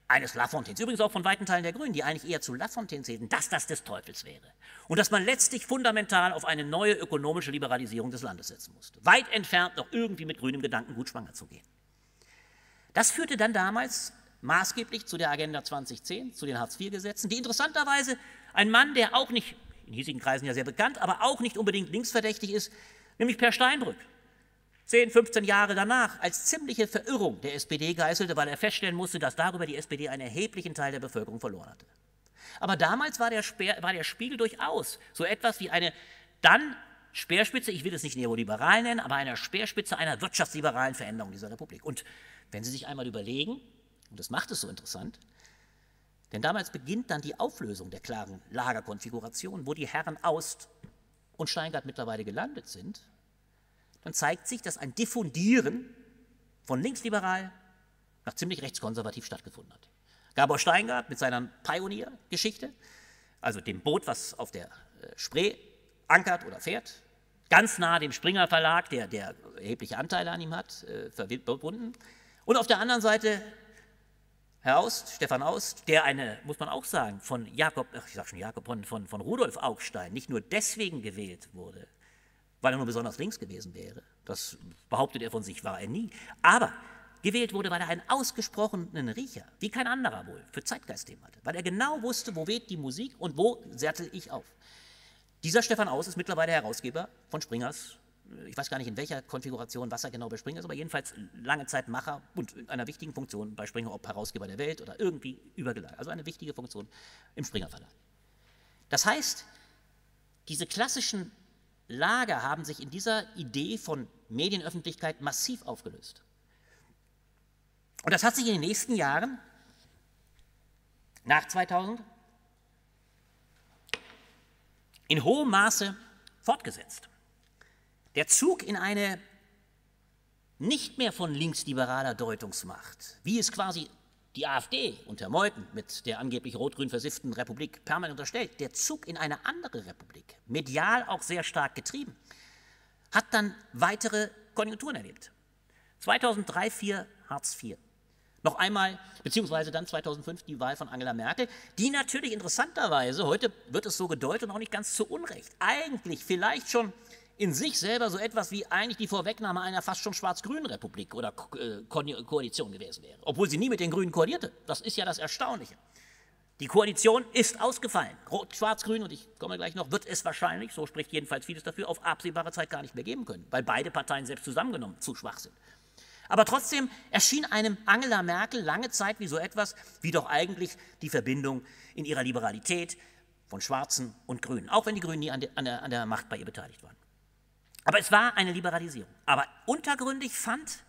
eines Lafontaines, übrigens auch von weiten Teilen der Grünen, die eigentlich eher zu Lafontaine zählten, dass das des Teufels wäre. Und dass man letztlich fundamental auf eine neue ökonomische Liberalisierung des Landes setzen musste. Weit entfernt noch irgendwie mit grünem Gedankengut schwanger zu gehen. Das führte dann damals maßgeblich zu der Agenda zwanzig zehn, zu den Hartz vier Gesetzen, die interessanterweise ein Mann, der auch nicht, in hiesigen Kreisen ja sehr bekannt, aber auch nicht unbedingt linksverdächtig ist, nämlich Per Steinbrück, zehn, fünfzehn Jahre danach als ziemliche Verirrung der S P D geißelte, weil er feststellen musste, dass darüber die S P D einen erheblichen Teil der Bevölkerung verloren hatte. Aber damals war der, Speer, war der Spiegel durchaus so etwas wie eine dann Speerspitze, ich will es nicht neoliberal nennen, aber eine Speerspitze einer wirtschaftsliberalen Veränderung dieser Republik. Und wenn Sie sich einmal überlegen, und das macht es so interessant, denn damals beginnt dann die Auflösung der klaren Lagerkonfiguration, wo die Herren Aust und Steingart mittlerweile gelandet sind, dann zeigt sich, dass ein Diffundieren von linksliberal nach ziemlich rechtskonservativ stattgefunden hat. Gabor Steingart mit seiner Pioneer-Geschichte, also dem Boot, was auf der Spree ankert oder fährt, ganz nah dem Springer Verlag, der, der erhebliche Anteile an ihm hat, äh, verbunden. Und auf der anderen Seite Herr Aust, Stefan Aust, der eine, muss man auch sagen, von Jakob, ach, ich sag schon Jakob, von, von, von Rudolf Augstein nicht nur deswegen gewählt wurde, weil er nur besonders links gewesen wäre, das behauptet er von sich, war er nie, aber gewählt wurde, weil er einen ausgesprochenen Riecher, wie kein anderer wohl, für Zeitgeistthemen hatte, weil er genau wusste, wo weht die Musik und wo sattel ich auf. Dieser Stefan Aust ist mittlerweile Herausgeber von Springers, ich weiß gar nicht in welcher Konfiguration, was er genau bei Springer ist, aber jedenfalls lange Zeit Macher und in einer wichtigen Funktion bei Springer, ob Herausgeber der Welt oder irgendwie übergelagert, also eine wichtige Funktion im Springer Verlag. Das heißt, diese klassischen Lager haben sich in dieser Idee von Medienöffentlichkeit massiv aufgelöst. Und das hat sich in den nächsten Jahren, nach zweitausend, in hohem Maße fortgesetzt. Der Zug in eine nicht mehr von linksliberaler Deutungsmacht, wie es quasi die AfD unter Meuthen mit der angeblich rot-grün versifften Republik permanent unterstellt, der Zug in eine andere Republik, medial auch sehr stark getrieben, hat dann weitere Konjunkturen erlebt. zweitausenddrei, zweitausendvier Hartz vier. Noch einmal, beziehungsweise dann zweitausendfünf die Wahl von Angela Merkel, die natürlich interessanterweise, heute wird es so gedeutet und auch nicht ganz zu Unrecht, eigentlich vielleicht schon in sich selber so etwas wie eigentlich die Vorwegnahme einer fast schon schwarz-grünen Republik oder Ko Koalition gewesen wäre, obwohl sie nie mit den Grünen koalierte. Das ist ja das Erstaunliche. Die Koalition ist ausgefallen. Rot, schwarz-grün, und ich komme gleich noch, wird es wahrscheinlich, so spricht jedenfalls vieles dafür, auf absehbare Zeit gar nicht mehr geben können, weil beide Parteien selbst zusammengenommen zu schwach sind. Aber trotzdem erschien einem Angela Merkel lange Zeit wie so etwas, wie doch eigentlich die Verbindung in ihrer Liberalität von Schwarzen und Grünen, auch wenn die Grünen nie an der, an der, an der Macht bei ihr beteiligt waren. Aber es war eine Liberalisierung. Aber untergründig fand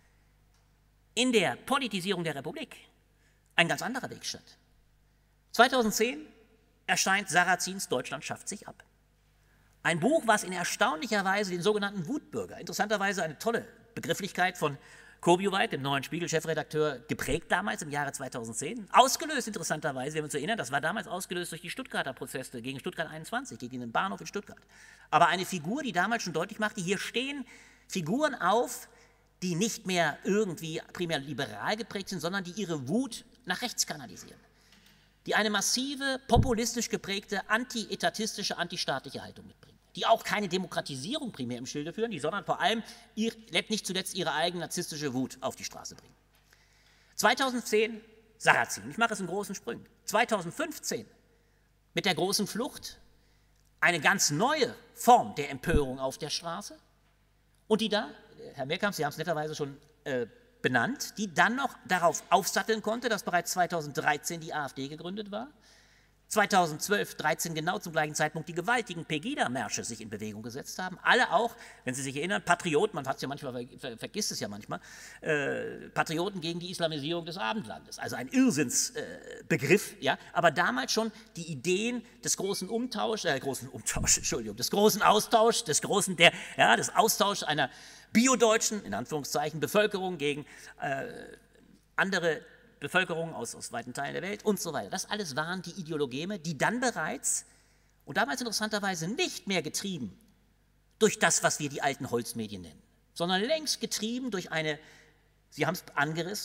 in der Politisierung der Republik ein ganz anderer Weg statt. zweitausendzehn erscheint Sarrazins Deutschland schafft sich ab. Ein Buch, was in erstaunlicher Weise den sogenannten Wutbürger, interessanterweise eine tolle Begrifflichkeit von Kobioweit, dem neuen Spiegel-Chefredakteur, geprägt damals im Jahre zweitausendzehn, ausgelöst interessanterweise, wenn wir uns erinnern, das war damals ausgelöst durch die Stuttgarter Proteste gegen Stuttgart einundzwanzig, gegen den Bahnhof in Stuttgart. Aber eine Figur, die damals schon deutlich machte, hier stehen Figuren auf, die nicht mehr irgendwie primär liberal geprägt sind, sondern die ihre Wut nach rechts kanalisieren. Die eine massive, populistisch geprägte, anti-etatistische, antistaatliche Haltung mitbringen. Die auch keine Demokratisierung primär im Schilde führen, die, sondern vor allem ihr, nicht zuletzt ihre eigene narzisstische Wut auf die Straße bringen. zweitausendzehn Sarrazin, ich mache es in großen Sprüngen. zweitausendfünfzehn mit der großen Flucht eine ganz neue Form der Empörung auf der Straße und die da, Herr Mehrkamp, Sie haben es netterweise schon äh, benannt, die dann noch darauf aufsatteln konnte, dass bereits zweitausenddreizehn die AfD gegründet war, zweitausendzwölf, dreizehn genau zum gleichen Zeitpunkt die gewaltigen Pegida-Märsche sich in Bewegung gesetzt haben. Alle auch, wenn Sie sich erinnern, Patrioten, man hat's ja manchmal, ver vergisst es ja manchmal, äh, Patrioten gegen die Islamisierung des Abendlandes. Also ein Irrsinnsbegriff, äh, ja, aber damals schon die Ideen des großen Umtauschs, äh, großen Umtausch, Entschuldigung, des großen Austauschs, des großen, der, ja, des Austauschs einer biodeutschen, in Anführungszeichen, Bevölkerung gegen äh, andere Bevölkerung aus, aus weiten Teilen der Welt und so weiter. Das alles waren die Ideologeme, die dann bereits, und damals interessanterweise nicht mehr getrieben durch das, was wir die alten Holzmedien nennen, sondern längst getrieben durch eine, Sie haben es angerissen,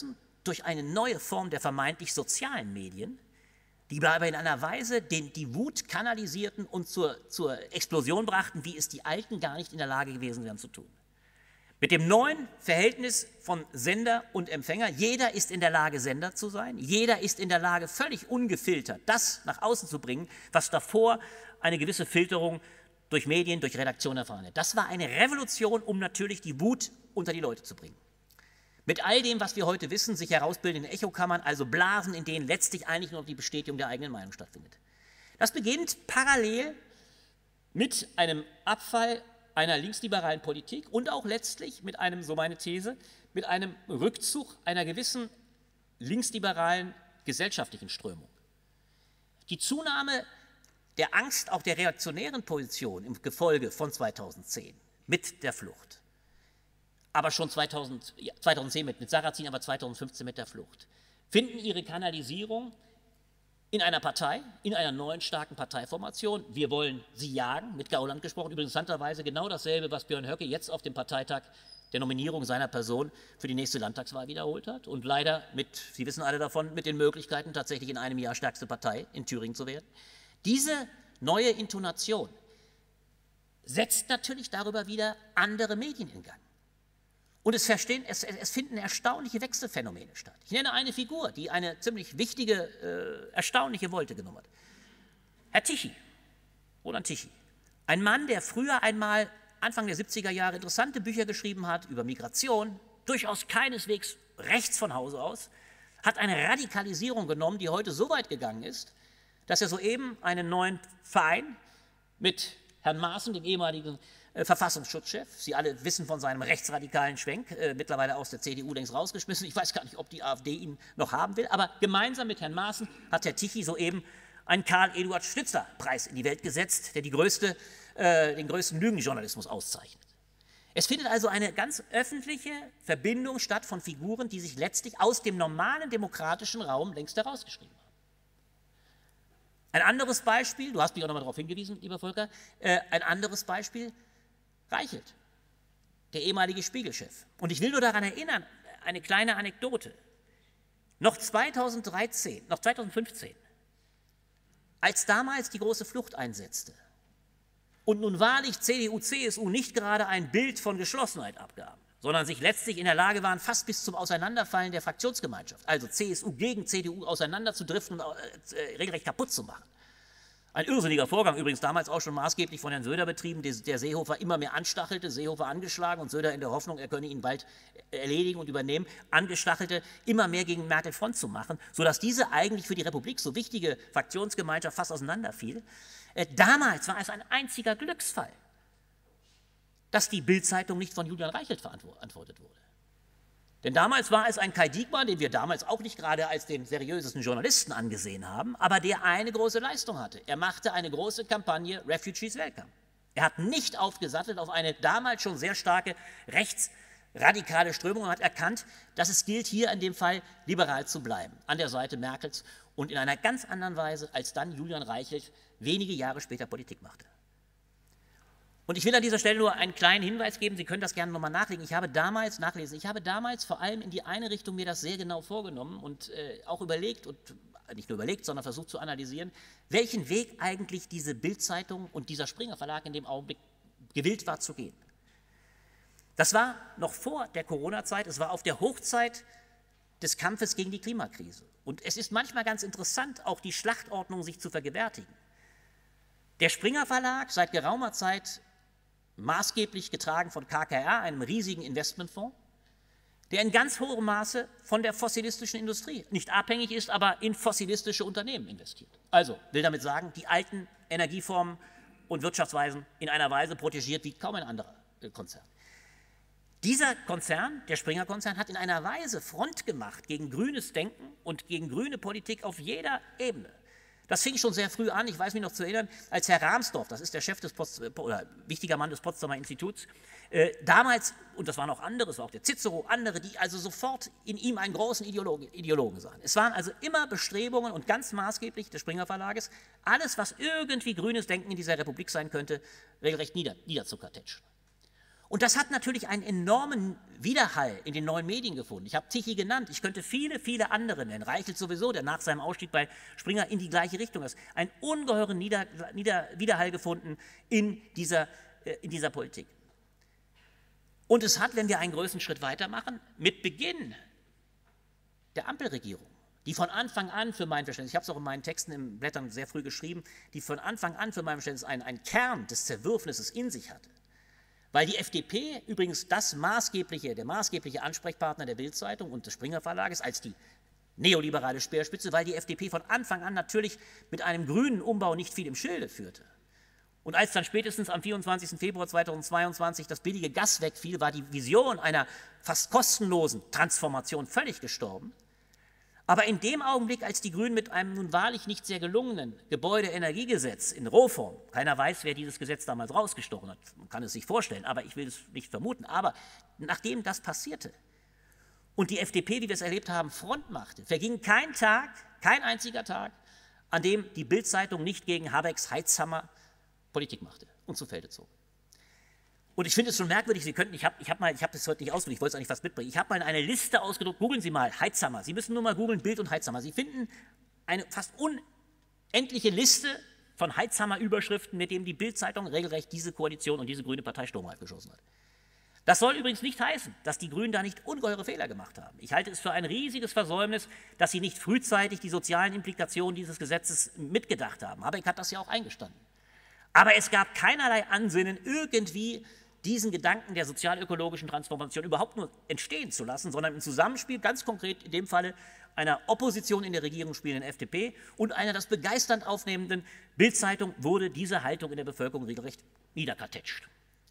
durch eine neue Form der vermeintlich sozialen Medien, die aber in einer Weise den, die Wut kanalisierten und zur, zur Explosion brachten, wie es die Alten gar nicht in der Lage gewesen wären zu tun. Mit dem neuen Verhältnis von Sender und Empfänger, jeder ist in der Lage, Sender zu sein, jeder ist in der Lage, völlig ungefiltert das nach außen zu bringen, was davor eine gewisse Filterung durch Medien, durch Redaktion erfahren hat. Das war eine Revolution, um natürlich die Wut unter die Leute zu bringen. Mit all dem, was wir heute wissen, sich herausbildenden Echokammern, also Blasen, in denen letztlich eigentlich nur die Bestätigung der eigenen Meinung stattfindet. Das beginnt parallel mit einem Abfall einer linksliberalen Politik und auch letztlich mit einem, so meine These, mit einem Rückzug einer gewissen linksliberalen gesellschaftlichen Strömung. Die Zunahme der Angst, auch der reaktionären Position im Gefolge von zweitausendzehn mit der Flucht, aber schon zweitausend, ja, zweitausendzehn mit, mit Sarrazin, aber zweitausendfünfzehn mit der Flucht, finden ihre Kanalisierung in einer Partei, in einer neuen starken Parteiformation. Wir wollen sie jagen, mit Gauland gesprochen, übrigens interessanterweise genau dasselbe, was Björn Höcke jetzt auf dem Parteitag der Nominierung seiner Person für die nächste Landtagswahl wiederholt hat und leider mit, Sie wissen alle davon, mit den Möglichkeiten, tatsächlich in einem Jahr stärkste Partei in Thüringen zu werden. Diese neue Intonation setzt natürlich darüber wieder andere Medien in Gang. Und es, verstehen, es, es finden erstaunliche Wechselphänomene statt. Ich nenne eine Figur, die eine ziemlich wichtige, äh, erstaunliche Wolte genommen hat. Herr Tichy, Roland Tichy, ein Mann, der früher einmal Anfang der siebziger Jahre interessante Bücher geschrieben hat über Migration, durchaus keineswegs rechts von Hause aus, hat eine Radikalisierung genommen, die heute so weit gegangen ist, dass er soeben einen neuen Verein mit Herrn Maaßen, dem ehemaligen äh, Verfassungsschutzchef, Sie alle wissen von seinem rechtsradikalen Schwenk, äh, mittlerweile aus der C D U längst rausgeschmissen, ich weiß gar nicht, ob die AfD ihn noch haben will, aber gemeinsam mit Herrn Maaßen hat Herr Tichy soeben einen Karl-Eduard-Stützer-Preis in die Welt gesetzt, der die größte, äh, den größten Lügenjournalismus auszeichnet. Es findet also eine ganz öffentliche Verbindung statt von Figuren, die sich letztlich aus dem normalen demokratischen Raum längst herausgeschrieben haben. Ein anderes Beispiel, du hast mich auch nochmal darauf hingewiesen, lieber Volker, äh, ein anderes Beispiel, Reichelt, der ehemalige Spiegelchef. Und ich will nur daran erinnern, eine kleine Anekdote. Noch zweitausenddreizehn, noch zweitausendfünfzehn, als damals die große Flucht einsetzte und nun wahrlich C D U, C S U nicht gerade ein Bild von Geschlossenheit abgaben, sondern sich letztlich in der Lage waren, fast bis zum Auseinanderfallen der Fraktionsgemeinschaft, also C S U gegen C D U auseinanderzudriften und äh, regelrecht kaputt zu machen. Ein irrsinniger Vorgang, übrigens damals auch schon maßgeblich von Herrn Söder betrieben, der Seehofer immer mehr anstachelte, Seehofer angeschlagen und Söder in der Hoffnung, er könne ihn bald erledigen und übernehmen, angestachelte, immer mehr gegen Merkel Front zu machen, sodass diese eigentlich für die Republik so wichtige Fraktionsgemeinschaft fast auseinanderfiel. Äh, damals war es ein einziger Glücksfall, dass die Bild-Zeitung nicht von Julian Reichelt verantwortet wurde. Denn damals war es ein Kai Diekmann, den wir damals auch nicht gerade als den seriösesten Journalisten angesehen haben, aber der eine große Leistung hatte. Er machte eine große Kampagne Refugees Welcome. Er hat nicht aufgesattelt auf eine damals schon sehr starke rechtsradikale Strömung und hat erkannt, dass es gilt, hier in dem Fall liberal zu bleiben, an der Seite Merkels und in einer ganz anderen Weise, als dann Julian Reichelt wenige Jahre später Politik machte. Und ich will an dieser Stelle nur einen kleinen Hinweis geben, Sie können das gerne nochmal nachlesen. Ich habe damals, nachlesen, ich habe damals vor allem in die eine Richtung mir das sehr genau vorgenommen und äh, auch überlegt, und nicht nur überlegt, sondern versucht zu analysieren, welchen Weg eigentlich diese Bild-Zeitung und dieser Springer Verlag in dem Augenblick gewillt war zu gehen. Das war noch vor der Corona-Zeit, es war auf der Hochzeit des Kampfes gegen die Klimakrise. Und es ist manchmal ganz interessant, auch die Schlachtordnung sich zu vergewärtigen. Der Springer Verlag, seit geraumer Zeit maßgeblich getragen von K K R, einem riesigen Investmentfonds, der in ganz hohem Maße von der fossilistischen Industrie nicht abhängig ist, aber in fossilistische Unternehmen investiert. Also, will damit sagen, die alten Energieformen und Wirtschaftsweisen in einer Weise protegiert wie kaum ein anderer Konzern. Dieser Konzern, der Springer-Konzern, hat in einer Weise Front gemacht gegen grünes Denken und gegen grüne Politik auf jeder Ebene. Das fing schon sehr früh an, ich weiß mich noch zu erinnern, als Herr Rahmsdorf, das ist der Chef des Post, oder wichtiger Mann des Potsdamer Instituts, äh, damals, und das waren auch andere, es war auch der Cicero, andere, die also sofort in ihm einen großen Ideologen, Ideologen sahen. Es waren also immer Bestrebungen und ganz maßgeblich des Springer Verlages, alles, was irgendwie grünes Denken in dieser Republik sein könnte, regelrecht nieder, niederzukartätschen. Und das hat natürlich einen enormen Widerhall in den neuen Medien gefunden. Ich habe Tichy genannt, ich könnte viele, viele andere nennen. Reichelt sowieso, der nach seinem Ausstieg bei Springer in die gleiche Richtung ist. Einen ungeheuren Nieder, Nieder, Widerhall gefunden in dieser, äh, in dieser Politik. Und es hat, wenn wir einen größeren Schritt weitermachen, mit Beginn der Ampelregierung, die von Anfang an für mein Verständnis, ich habe es auch in meinen Texten im Blättern sehr früh geschrieben, die von Anfang an für mein Verständnis einen, einen Kern des Zerwürfnisses in sich hatte. Weil die F D P übrigens das maßgebliche, der maßgebliche Ansprechpartner der Bild-Zeitung und des Springer Verlages als die neoliberale Speerspitze, weil die F D P von Anfang an natürlich mit einem grünen Umbau nicht viel im Schilde führte. Und als dann spätestens am vierundzwanzigsten Februar zweitausendzweiundzwanzig das billige Gas wegfiel, war die Vision einer fast kostenlosen Transformation völlig gestorben. Aber in dem Augenblick, als die Grünen mit einem nun wahrlich nicht sehr gelungenen Gebäudeenergiegesetz in Rohform, keiner weiß, wer dieses Gesetz damals rausgestochen hat, man kann es sich vorstellen, aber ich will es nicht vermuten, aber nachdem das passierte und die F D P, wie wir es erlebt haben, Front machte, verging kein Tag, kein einziger Tag, an dem die Bild-Zeitung nicht gegen Habecks Heizhammer Politik machte und zu Felde zog. Und ich finde es schon merkwürdig, Sie könnten, ich habe ich hab mal, ich habe das heute nicht ausgedruckt, ich wollte es eigentlich fast mitbringen, ich habe mal eine Liste ausgedruckt, googeln Sie mal, Heizhammer, Sie müssen nur mal googeln, Bild und Heizhammer, Sie finden eine fast unendliche Liste von Heizhammer-Überschriften, mit denen die Bild-Zeitung regelrecht diese Koalition und diese grüne Partei sturmreif geschossen hat. Das soll übrigens nicht heißen, dass die Grünen da nicht ungeheure Fehler gemacht haben. Ich halte es für ein riesiges Versäumnis, dass sie nicht frühzeitig die sozialen Implikationen dieses Gesetzes mitgedacht haben. Habeck hat das ja auch eingestanden. Aber es gab keinerlei Ansinnen, irgendwie diesen Gedanken der sozialökologischen Transformation überhaupt nur entstehen zu lassen, sondern im Zusammenspiel, ganz konkret in dem Falle einer Opposition in der Regierung spielenden F D P und einer das begeisternd aufnehmenden Bild-Zeitung, wurde diese Haltung in der Bevölkerung regelrecht niederkartetscht.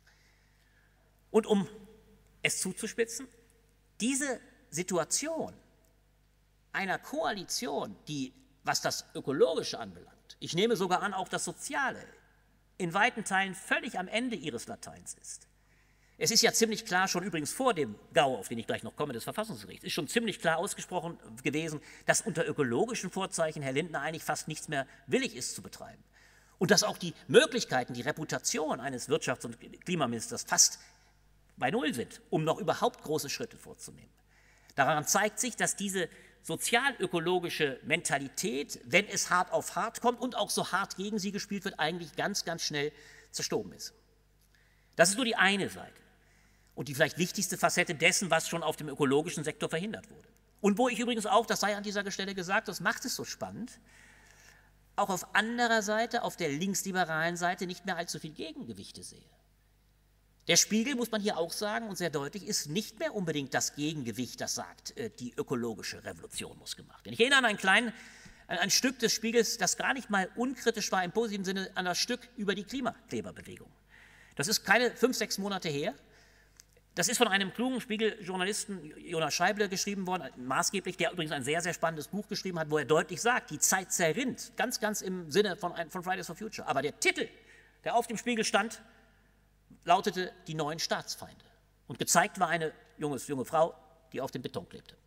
Und um es zuzuspitzen, diese Situation einer Koalition, die, was das Ökologische anbelangt, ich nehme sogar an, auch das Soziale, in weiten Teilen völlig am Ende ihres Lateins ist. Es ist ja ziemlich klar, schon übrigens vor dem GAU, auf den ich gleich noch komme, des Verfassungsgerichts, ist schon ziemlich klar ausgesprochen gewesen, dass unter ökologischen Vorzeichen Herr Lindner eigentlich fast nichts mehr willig ist zu betreiben. Und dass auch die Möglichkeiten, die Reputation eines Wirtschafts- und Klimaministers fast bei Null sind, um noch überhaupt große Schritte vorzunehmen. Daran zeigt sich, dass diese sozialökologische Mentalität, wenn es hart auf hart kommt und auch so hart gegen sie gespielt wird, eigentlich ganz, ganz schnell zerstoben ist. Das ist nur die eine Seite und die vielleicht wichtigste Facette dessen, was schon auf dem ökologischen Sektor verhindert wurde. Und wo ich übrigens auch, das sei an dieser Stelle gesagt, das macht es so spannend, auch auf anderer Seite, auf der linksliberalen Seite nicht mehr allzu viel Gegengewichte sehe. Der Spiegel, muss man hier auch sagen, und sehr deutlich, ist nicht mehr unbedingt das Gegengewicht, das sagt, die ökologische Revolution muss gemacht werden. Ich erinnere an ein, klein, an ein Stück des Spiegels, das gar nicht mal unkritisch war, im positiven Sinne, an das Stück über die Klimakleberbewegung. Das ist keine fünf, sechs Monate her. Das ist von einem klugen Spiegel-Journalisten, Jonas Scheible, geschrieben worden, maßgeblich, der übrigens ein sehr, sehr spannendes Buch geschrieben hat, wo er deutlich sagt, die Zeit zerrinnt, ganz, ganz im Sinne von, von Fridays for Future. Aber der Titel, der auf dem Spiegel stand, lautete die neuen Staatsfeinde. Und gezeigt war eine junges, junge Frau, die auf dem Beton klebte.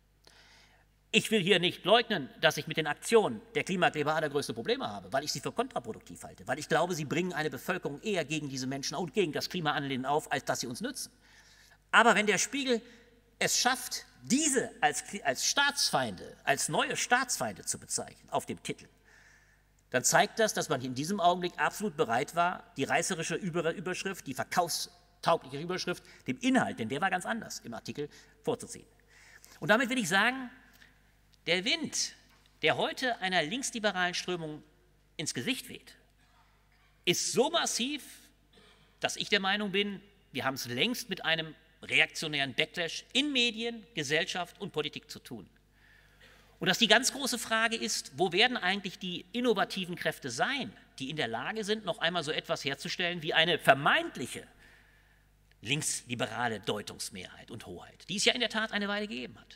Ich will hier nicht leugnen, dass ich mit den Aktionen der Klimakleber allergrößte Probleme habe, weil ich sie für kontraproduktiv halte, weil ich glaube, sie bringen eine Bevölkerung eher gegen diese Menschen und gegen das Klimaanliegen auf, als dass sie uns nützen. Aber wenn der Spiegel es schafft, diese als, als Staatsfeinde, als neue Staatsfeinde zu bezeichnen, auf dem Titel, dann zeigt das, dass man in diesem Augenblick absolut bereit war, die reißerische Überschrift, die verkaufstaugliche Überschrift, dem Inhalt, denn der war ganz anders im Artikel, vorzuziehen. Und damit will ich sagen, der Wind, der heute einer linksliberalen Strömung ins Gesicht weht, ist so massiv, dass ich der Meinung bin, wir haben es längst mit einem reaktionären Backlash in Medien, Gesellschaft und Politik zu tun. Und dass die ganz große Frage ist, wo werden eigentlich die innovativen Kräfte sein, die in der Lage sind, noch einmal so etwas herzustellen wie eine vermeintliche linksliberale Deutungsmehrheit und Hoheit, die es ja in der Tat eine Weile gegeben hat.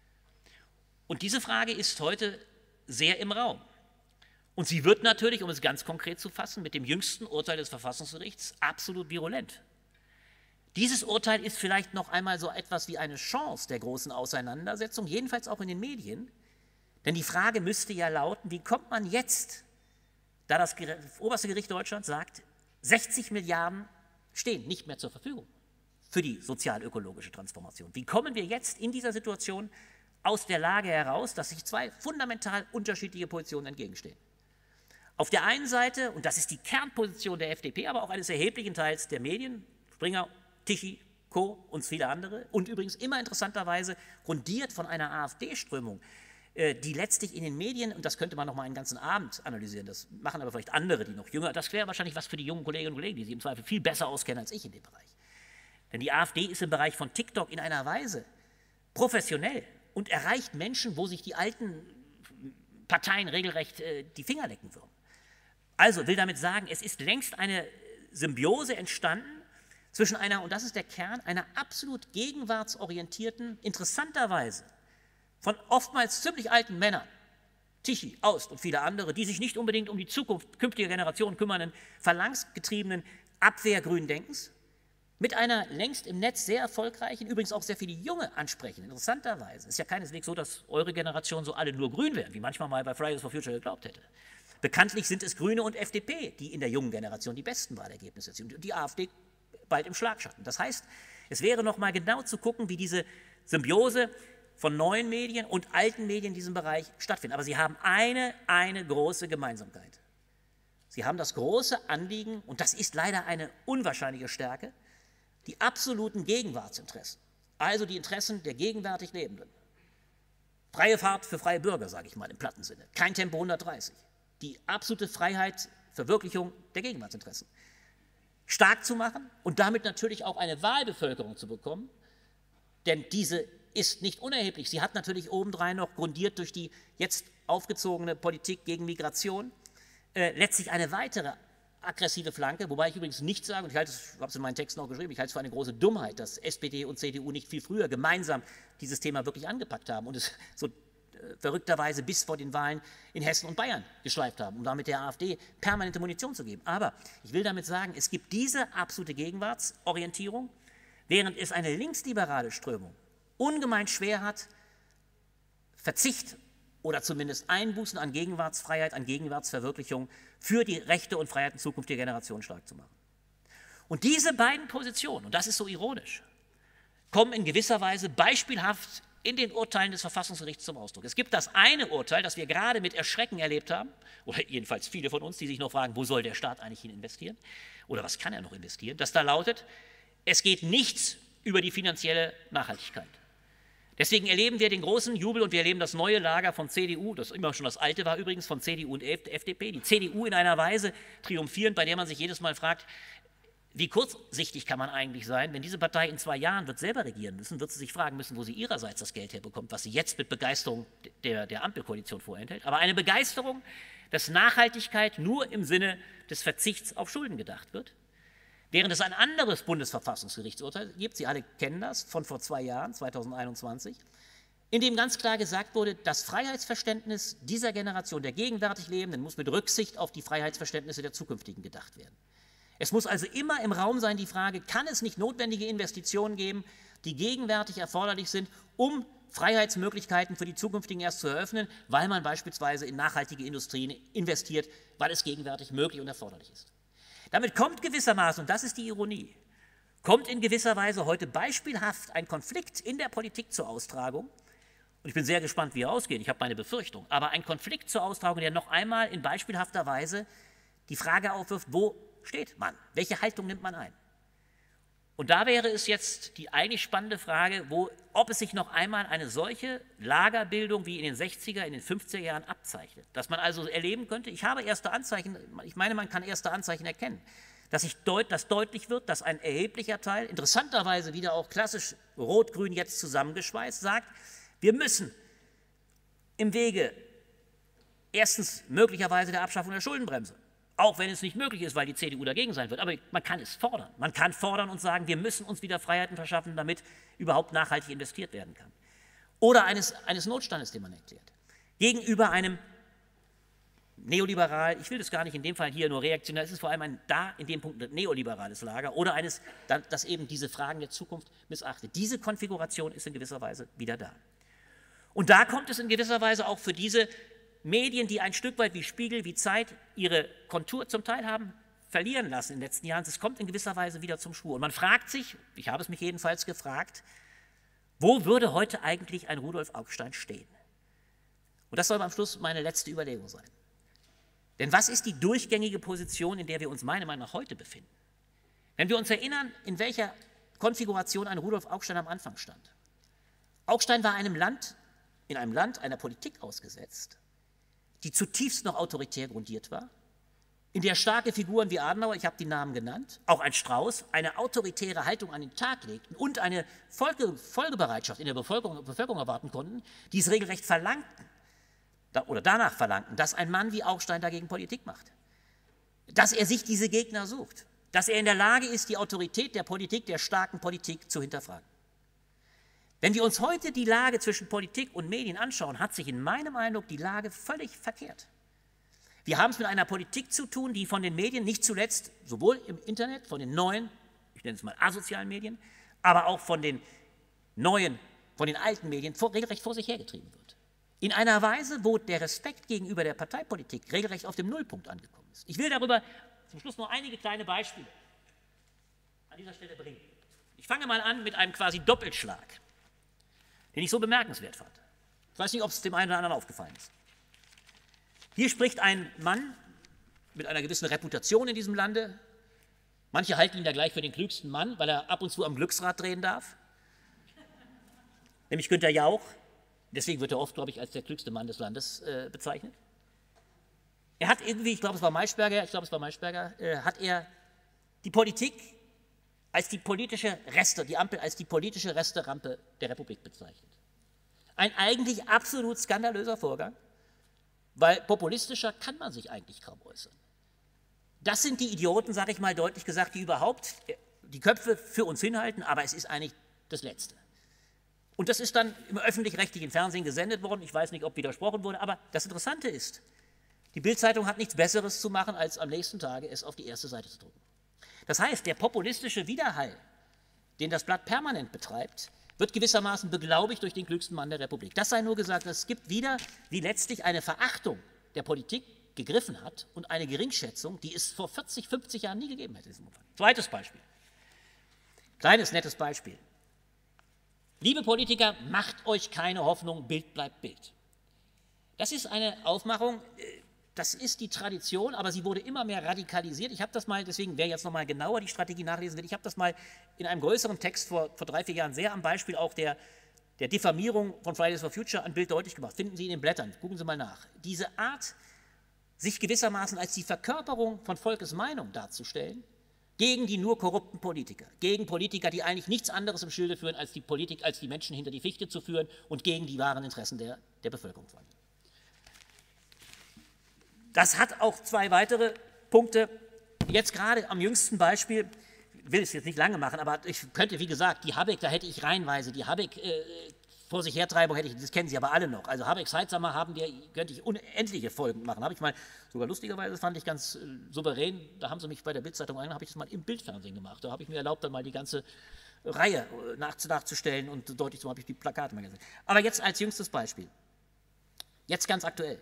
Und diese Frage ist heute sehr im Raum. Und sie wird natürlich, um es ganz konkret zu fassen, mit dem jüngsten Urteil des Verfassungsgerichts absolut virulent. Dieses Urteil ist vielleicht noch einmal so etwas wie eine Chance der großen Auseinandersetzung, jedenfalls auch in den Medien. Denn die Frage müsste ja lauten, wie kommt man jetzt, da das oberste Gericht Deutschlands sagt, sechzig Milliarden stehen nicht mehr zur Verfügung. für die sozial-ökologische Transformation. Wie kommen wir jetzt in dieser Situation aus der Lage heraus, dass sich zwei fundamental unterschiedliche Positionen entgegenstehen? Auf der einen Seite, und das ist die Kernposition der F D P, aber auch eines erheblichen Teils der Medien, Springer, Tichy, Co. und viele andere, und übrigens immer interessanterweise grundiert von einer AfD-Strömung, die letztlich in den Medien, und das könnte man noch mal einen ganzen Abend analysieren, das machen aber vielleicht andere, die noch jünger, das wäre wahrscheinlich was für die jungen Kolleginnen und Kollegen, die sich im Zweifel viel besser auskennen als ich in dem Bereich. Denn die AfD ist im Bereich von TikTok in einer Weise professionell und erreicht Menschen, wo sich die alten Parteien regelrecht äh, die Finger lecken würden. Also will damit sagen, es ist längst eine Symbiose entstanden zwischen einer, und das ist der Kern, einer absolut gegenwartsorientierten, interessanterweise von oftmals ziemlich alten Männern, Tichy, Aust und viele andere, die sich nicht unbedingt um die Zukunft künftiger Generationen kümmernden, verlangsgetriebenen abwehrgrünen Denkens, mit einer längst im Netz sehr erfolgreichen, übrigens auch sehr viele Junge ansprechen, interessanterweise. Es ist ja keineswegs so, dass eure Generation so alle nur grün wären, wie manchmal mal bei Fridays for Future geglaubt hätte. Bekanntlich sind es Grüne und F D P, die in der jungen Generation die besten Wahlergebnisse erzielen und die AfD bald im Schlagschatten. Das heißt, es wäre noch mal genau zu gucken, wie diese Symbiose von neuen Medien und alten Medien in diesem Bereich stattfindet. Aber sie haben eine, eine große Gemeinsamkeit. Sie haben das große Anliegen, und das ist leider eine unwahrscheinliche Stärke, die absoluten Gegenwartsinteressen, also die Interessen der gegenwärtig Lebenden. Freie Fahrt für freie Bürger, sage ich mal im platten Sinne. Kein Tempo hundertdreißig. Die absolute Freiheit, Verwirklichung der Gegenwartsinteressen stark zu machen und damit natürlich auch eine Wahlbevölkerung zu bekommen, denn diese ist nicht unerheblich. Sie hat natürlich obendrein noch, grundiert durch die jetzt aufgezogene Politik gegen Migration, äh, letztlich eine weitere aggressive Flanke, wobei ich übrigens nicht sage, und ich halte es, ich habe es in meinen Texten auch geschrieben, ich halte es für eine große Dummheit, dass S P D und C D U nicht viel früher gemeinsam dieses Thema wirklich angepackt haben und es so äh, verrückterweise bis vor den Wahlen in Hessen und Bayern geschleift haben, um damit der AfD permanente Munition zu geben. Aber ich will damit sagen, es gibt diese absolute Gegenwartsorientierung, während es eine linksliberale Strömung ungemein schwer hat, Verzicht oder zumindest Einbußen an Gegenwartsfreiheit, an Gegenwartsverwirklichung für die Rechte und Freiheiten zukünftiger Generationen stark zu machen. Und diese beiden Positionen, und das ist so ironisch, kommen in gewisser Weise beispielhaft in den Urteilen des Verfassungsgerichts zum Ausdruck. Es gibt das eine Urteil, das wir gerade mit Erschrecken erlebt haben, oder jedenfalls viele von uns, die sich noch fragen, wo soll der Staat eigentlich hin investieren? Oder was kann er noch investieren? Das da lautet, es geht nichts über die finanzielle Nachhaltigkeit. Deswegen erleben wir den großen Jubel und wir erleben das neue Lager von C D U, das immer schon das alte war übrigens, von C D U und F D P, die C D U in einer Weise triumphierend, bei der man sich jedes Mal fragt, wie kurzsichtig kann man eigentlich sein, wenn diese Partei in zwei Jahren wird selber regieren müssen, wird sie sich fragen müssen, wo sie ihrerseits das Geld herbekommt, was sie jetzt mit Begeisterung der, der Ampelkoalition vorenthält. Aber eine Begeisterung, dass Nachhaltigkeit nur im Sinne des Verzichts auf Schulden gedacht wird. Während es ein anderes Bundesverfassungsgerichtsurteil gibt, Sie alle kennen das, von vor zwei Jahren, zweitausendeinundzwanzig, in dem ganz klar gesagt wurde, das Freiheitsverständnis dieser Generation, der gegenwärtig Lebenden, muss mit Rücksicht auf die Freiheitsverständnisse der zukünftigen gedacht werden. Es muss also immer im Raum sein die Frage, kann es nicht notwendige Investitionen geben, die gegenwärtig erforderlich sind, um Freiheitsmöglichkeiten für die zukünftigen erst zu eröffnen, weil man beispielsweise in nachhaltige Industrien investiert, weil es gegenwärtig möglich und erforderlich ist. Damit kommt gewissermaßen, und das ist die Ironie, kommt in gewisser Weise heute beispielhaft ein Konflikt in der Politik zur Austragung. Und ich bin sehr gespannt, wie er ausgeht, ich habe meine Befürchtung, aber ein Konflikt zur Austragung, der noch einmal in beispielhafter Weise die Frage aufwirft, wo steht man? Welche Haltung nimmt man ein? Und da wäre es jetzt die eigentlich spannende Frage, wo, ob es sich noch einmal eine solche Lagerbildung wie in den sechziger, in den fünfziger Jahren abzeichnet. Dass man also erleben könnte, ich habe erste Anzeichen, ich meine, man kann erste Anzeichen erkennen, dass, sich deut, dass deutlich wird, dass ein erheblicher Teil, interessanterweise wieder auch klassisch Rot-Grün jetzt zusammengeschweißt, sagt, wir müssen im Wege erstens möglicherweise der Abschaffung der Schuldenbremse, auch wenn es nicht möglich ist, weil die C D U dagegen sein wird. Aber man kann es fordern. Man kann fordern und sagen, wir müssen uns wieder Freiheiten verschaffen, damit überhaupt nachhaltig investiert werden kann. Oder eines, eines Notstandes, den man erklärt. Gegenüber einem neoliberal, ich will das gar nicht in dem Fall hier nur reaktionär, es ist vor allem ein da in dem Punkt ein neoliberales Lager oder eines, das eben diese Fragen der Zukunft missachtet. Diese Konfiguration ist in gewisser Weise wieder da. Und da kommt es in gewisser Weise auch für diese Medien, die ein Stück weit wie Spiegel, wie Zeit ihre Kontur zum Teil haben, verlieren lassen in den letzten Jahren, es kommt in gewisser Weise wieder zum Schwur. Und man fragt sich, ich habe es mich jedenfalls gefragt, wo würde heute eigentlich ein Rudolf Augstein stehen? Und das soll am Schluss meine letzte Überlegung sein. Denn was ist die durchgängige Position, in der wir uns meiner Meinung nach heute befinden? Wenn wir uns erinnern, in welcher Konfiguration ein Rudolf Augstein am Anfang stand. Augstein war einem Land, in einem Land einer Politik ausgesetzt, die zutiefst noch autoritär grundiert war, in der starke Figuren wie Adenauer, ich habe die Namen genannt, auch ein Strauß, eine autoritäre Haltung an den Tag legten und eine Folge, Folgebereitschaft in der Bevölkerung, Bevölkerung erwarten konnten, die es regelrecht verlangten da, oder danach verlangten, dass ein Mann wie Augstein dagegen Politik macht, dass er sich diese Gegner sucht, dass er in der Lage ist, die Autorität der Politik, der starken Politik zu hinterfragen. Wenn wir uns heute die Lage zwischen Politik und Medien anschauen, hat sich in meinem Eindruck die Lage völlig verkehrt. Wir haben es mit einer Politik zu tun, die von den Medien, nicht zuletzt sowohl im Internet, von den neuen, ich nenne es mal asozialen Medien, aber auch von den neuen, von den alten Medien vor, regelrecht vor sich hergetrieben wird. In einer Weise, wo der Respekt gegenüber der Parteipolitik regelrecht auf dem Nullpunkt angekommen ist. Ich will darüber zum Schluss noch einige kleine Beispiele an dieser Stelle bringen. Ich fange mal an mit einem quasi Doppelschlag, den ich so bemerkenswert fand. Ich weiß nicht, ob es dem einen oder anderen aufgefallen ist. Hier spricht ein Mann mit einer gewissen Reputation in diesem Lande. Manche halten ihn da gleich für den klügsten Mann, weil er ab und zu am Glücksrad drehen darf. Nämlich Günter Jauch. Deswegen wird er oft, glaube ich, als der klügste Mann des Landes äh, bezeichnet. Er hat irgendwie, ich glaube, es war Maischberger, ich glaube, es war Maischberger, äh, hat er die Politik als die politische Reste, die Ampel als die politische Resterampe der Republik bezeichnet. Ein eigentlich absolut skandalöser Vorgang. Weil populistischer kann man sich eigentlich kaum äußern. Das sind die Idioten, sage ich mal deutlich gesagt, die überhaupt die Köpfe für uns hinhalten, aber es ist eigentlich das Letzte. Und das ist dann im öffentlich-rechtlichen Fernsehen gesendet worden, ich weiß nicht, ob widersprochen wurde, aber das Interessante ist, die Bild-Zeitung hat nichts Besseres zu machen, als am nächsten Tage es auf die erste Seite zu drucken. Das heißt, der populistische Widerhall, den das Blatt permanent betreibt, wird gewissermaßen beglaubigt durch den klügsten Mann der Republik. Das sei nur gesagt, es gibt wieder, wie letztlich eine Verachtung der Politik gegriffen hat und eine Geringschätzung, die es vor vierzig, fünfzig Jahren nie gegeben hätte. Zweites Beispiel. Kleines, nettes Beispiel. Liebe Politiker, macht euch keine Hoffnung, Bild bleibt Bild. Das ist eine Aufmachung, das ist die Tradition, aber sie wurde immer mehr radikalisiert. Ich habe das mal, deswegen, wer jetzt nochmal genauer die Strategie nachlesen will, ich habe das mal in einem größeren Text vor, vor drei, vier Jahren sehr am Beispiel auch der, der Diffamierung von Fridays for Future an Bild deutlich gemacht. Finden Sie in den Blättern, gucken Sie mal nach. Diese Art, sich gewissermaßen als die Verkörperung von Volkes Meinung darzustellen, gegen die nur korrupten Politiker, gegen Politiker, die eigentlich nichts anderes im Schilde führen, als die Politik, als die Menschen hinter die Fichte zu führen und gegen die wahren Interessen der, der Bevölkerung zu handeln. Das hat auch zwei weitere Punkte. Jetzt gerade am jüngsten Beispiel, ich will es jetzt nicht lange machen, aber ich könnte, wie gesagt, die Habeck, da hätte ich reihenweise, die Habeck äh, vor sich hertreibung hätte ich, das kennen Sie aber alle noch. Also Habecks Heizhammer haben wir, könnte ich unendliche Folgen machen. Habe ich mal, sogar lustigerweise fand ich ganz äh, souverän, da haben sie mich bei der Bild-Zeitung ein, habe ich das mal im Bildfernsehen gemacht. Da habe ich mir erlaubt, dann mal die ganze Reihe nach, nachzustellen und deutlich zu, habe ich die Plakate mal gesehen. Aber jetzt als jüngstes Beispiel. Jetzt ganz aktuell.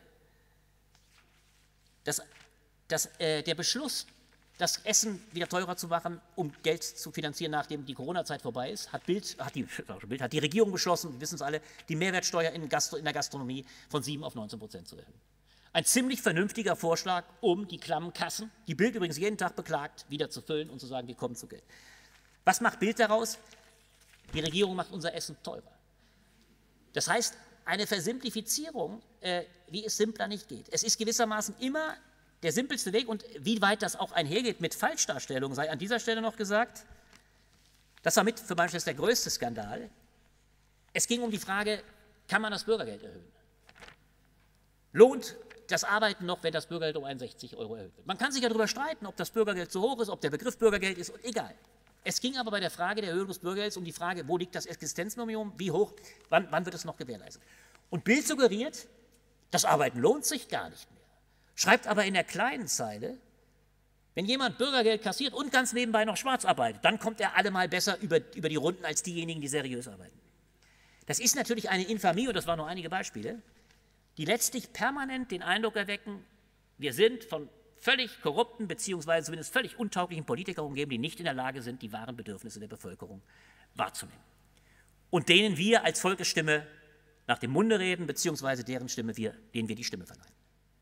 Das, das, äh, der Beschluss, das Essen wieder teurer zu machen, um Geld zu finanzieren, nachdem die Corona-Zeit vorbei ist, hat, Bild, hat, die, Bild, hat die Regierung beschlossen, wir wissen es alle, die Mehrwertsteuer in, Gastro, in der Gastronomie von sieben auf neunzehn Prozent zu erhöhen. Ein ziemlich vernünftiger Vorschlag, um die klammen Kassen, die Bild übrigens jeden Tag beklagt, wieder zu füllen und zu sagen, wir kommen zu Geld. Was macht Bild daraus? Die Regierung macht unser Essen teurer. Das heißt, eine Versimplifizierung, äh, wie es simpler nicht geht. Es ist gewissermaßen immer der simpelste Weg und wie weit das auch einhergeht mit Falschdarstellung, sei an dieser Stelle noch gesagt, das war mit für manches der größte Skandal. Es ging um die Frage, kann man das Bürgergeld erhöhen? Lohnt das Arbeiten noch, wenn das Bürgergeld um einundsechzig Euro erhöht wird? Man kann sich ja darüber streiten, ob das Bürgergeld zu hoch ist, ob der Begriff Bürgergeld ist, egal. Es ging aber bei der Frage der Erhöhung des Bürgergelds um die Frage, wo liegt das Existenzminimum, wie hoch, wann, wann wird es noch gewährleistet? Und Bild suggeriert, das Arbeiten lohnt sich gar nicht mehr. Schreibt aber in der kleinen Zeile, wenn jemand Bürgergeld kassiert und ganz nebenbei noch schwarz arbeitet, dann kommt er allemal besser über, über die Runden als diejenigen, die seriös arbeiten. Das ist natürlich eine Infamie, und das waren nur einige Beispiele, die letztlich permanent den Eindruck erwecken, wir sind von völlig korrupten beziehungsweise zumindest völlig untauglichen Politikern umgeben, die nicht in der Lage sind, die wahren Bedürfnisse der Bevölkerung wahrzunehmen. Und denen wir als Volksstimme nach dem Munde reden, beziehungsweise deren Stimme wir, denen wir die Stimme verleihen.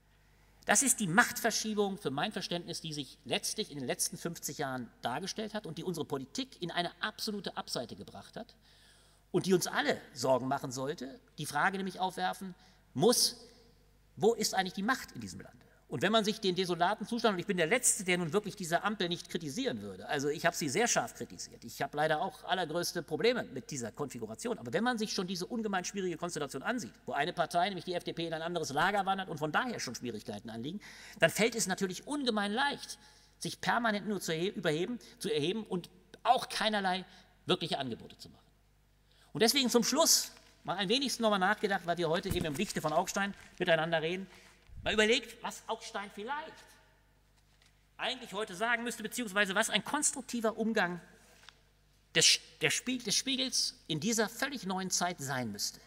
Das ist die Machtverschiebung für mein Verständnis, die sich letztlich in den letzten fünfzig Jahren dargestellt hat und die unsere Politik in eine absolute Abseite gebracht hat und die uns alle Sorgen machen sollte, die Frage nämlich aufwerfen muss, wo ist eigentlich die Macht in diesem Lande? Und wenn man sich den desolaten Zustand, und ich bin der Letzte, der nun wirklich diese Ampel nicht kritisieren würde, also ich habe sie sehr scharf kritisiert, ich habe leider auch allergrößte Probleme mit dieser Konfiguration, aber wenn man sich schon diese ungemein schwierige Konstellation ansieht, wo eine Partei, nämlich die F D P, in ein anderes Lager wandert und von daher schon Schwierigkeiten anliegen, dann fällt es natürlich ungemein leicht, sich permanent nur zu überheben, zu erheben und auch keinerlei wirkliche Angebote zu machen. Und deswegen zum Schluss mal ein wenigstens nochmal nachgedacht, weil wir heute eben im Lichte von Augstein miteinander reden, mal überlegt, was Augstein vielleicht eigentlich heute sagen müsste, beziehungsweise was ein konstruktiver Umgang des, der Spiegel, des Spiegels in dieser völlig neuen Zeit sein müsste.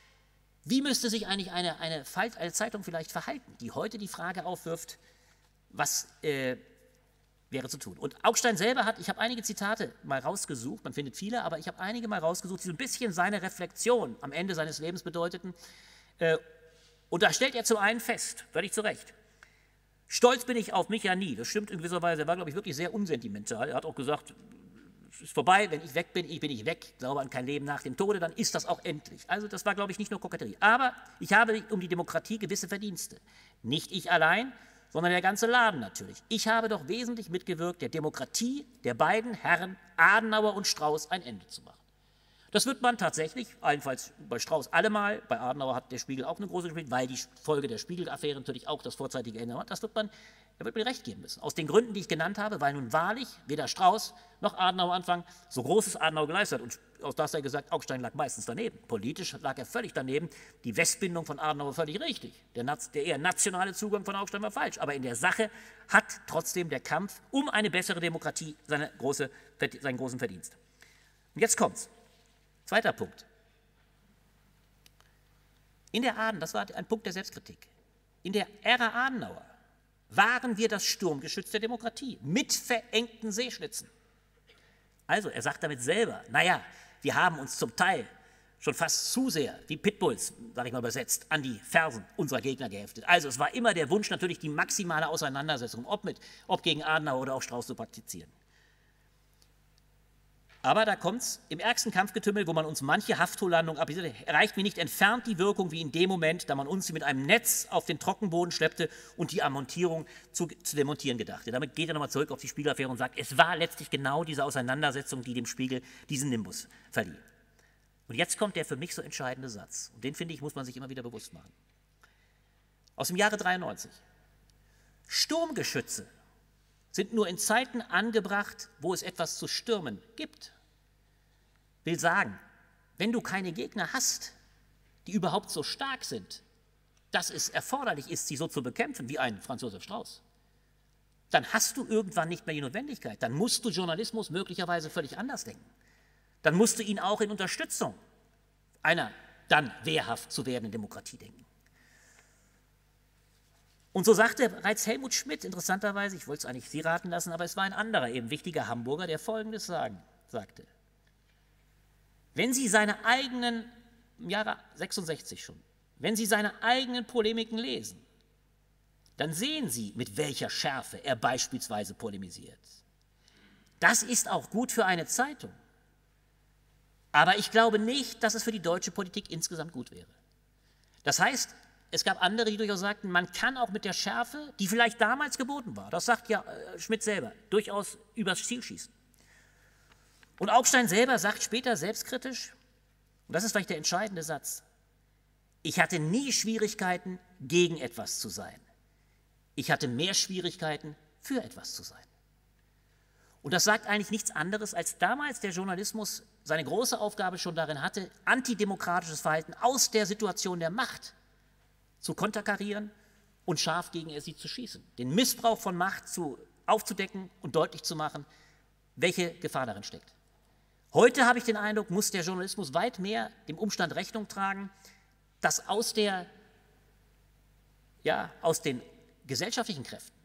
Wie müsste sich eigentlich eine, eine, eine Zeitung vielleicht verhalten, die heute die Frage aufwirft, was äh, wäre zu tun? Und Augstein selber hat, ich habe einige Zitate mal rausgesucht, man findet viele, aber ich habe einige mal rausgesucht, die so ein bisschen seine Reflexion am Ende seines Lebens bedeuteten. Äh, Und da stellt er zum einen fest, völlig zu Recht, stolz bin ich auf mich ja nie. Das stimmt in gewisser Weise. Er war, glaube ich, wirklich sehr unsentimental. Er hat auch gesagt, es ist vorbei, wenn ich weg bin, ich bin ich weg, ich glaube an kein Leben nach dem Tode, dann ist das auch endlich. Also das war, glaube ich, nicht nur Koketterie. Aber ich habe um die Demokratie gewisse Verdienste. Nicht ich allein, sondern der ganze Laden natürlich. Ich habe doch wesentlich mitgewirkt, der Demokratie der beiden Herren Adenauer und Strauß ein Ende zu machen. Das wird man tatsächlich, allenfalls bei Strauß allemal, bei Adenauer hat der Spiegel auch eine große gespielt, weil die Folge der Spiegel-Affäre natürlich auch das vorzeitige Ende hat. Das wird man, da wird mir recht geben müssen. Aus den Gründen, die ich genannt habe, weil nun wahrlich weder Strauß noch Adenauer Anfang so Großes Adenauer geleistet hat. Und aus das sei gesagt, Augstein lag meistens daneben. Politisch lag er völlig daneben. Die Westbindung von Adenauer völlig richtig. Der, der eher nationale Zugang von Augstein war falsch. Aber in der Sache hat trotzdem der Kampf um eine bessere Demokratie seine große, seinen großen Verdienst. Und jetzt kommt's. Zweiter Punkt. In der Aden, das war ein Punkt der Selbstkritik, in der Ära Adenauer waren wir das Sturmgeschütz der Demokratie mit verengten Seeschlitzen. Also er sagt damit selber, naja, wir haben uns zum Teil schon fast zu sehr, wie Pitbulls, sage ich mal übersetzt, an die Fersen unserer Gegner geheftet. Also es war immer der Wunsch natürlich, die maximale Auseinandersetzung, ob, mit, ob gegen Adenauer oder auch Strauß zu praktizieren. Aber da kommt es im ärgsten Kampfgetümmel, wo man uns manche Hafthollandung abbietet, erreicht mir nicht entfernt die Wirkung wie in dem Moment, da man uns sie mit einem Netz auf den Trockenboden schleppte und die Montierung zu, zu demontieren gedachte. Damit geht er nochmal zurück auf die Spiegel-Affäre und sagt, es war letztlich genau diese Auseinandersetzung, die dem Spiegel diesen Nimbus verlieh. Und jetzt kommt der für mich so entscheidende Satz. Und den, finde ich, muss man sich immer wieder bewusst machen. Aus dem Jahre dreiundneunzig. Sturmgeschütze sind nur in Zeiten angebracht, wo es etwas zu stürmen gibt. Will sagen, wenn du keine Gegner hast, die überhaupt so stark sind, dass es erforderlich ist, sie so zu bekämpfen wie ein Franz Josef Strauß, dann hast du irgendwann nicht mehr die Notwendigkeit. Dann musst du Journalismus möglicherweise völlig anders denken. Dann musst du ihn auch in Unterstützung einer dann wehrhaft zu werdenden Demokratie denken. Und so sagte bereits Helmut Schmidt, interessanterweise, ich wollte es eigentlich Sie raten lassen, aber es war ein anderer, eben wichtiger Hamburger, der Folgendes sagen, sagte. Wenn Sie seine eigenen, im Jahre sechsundsechzig schon, wenn Sie seine eigenen Polemiken lesen, dann sehen Sie, mit welcher Schärfe er beispielsweise polemisiert. Das ist auch gut für eine Zeitung. Aber ich glaube nicht, dass es für die deutsche Politik insgesamt gut wäre. Das heißt, es gab andere, die durchaus sagten, man kann auch mit der Schärfe, die vielleicht damals geboten war, das sagt ja äh, Schmidt selber, durchaus übers Ziel schießen. Und Augstein selber sagt später selbstkritisch, und das ist vielleicht der entscheidende Satz, ich hatte nie Schwierigkeiten, gegen etwas zu sein. Ich hatte mehr Schwierigkeiten, für etwas zu sein. Und das sagt eigentlich nichts anderes, als damals der Journalismus seine große Aufgabe schon darin hatte, antidemokratisches Verhalten aus der Situation der Macht zu konterkarieren und scharf gegen sie zu schießen. Den Missbrauch von Macht zu, aufzudecken und deutlich zu machen, welche Gefahr darin steckt. Heute habe ich den Eindruck, muss der Journalismus weit mehr dem Umstand Rechnung tragen, dass aus, der, ja, aus den gesellschaftlichen Kräften,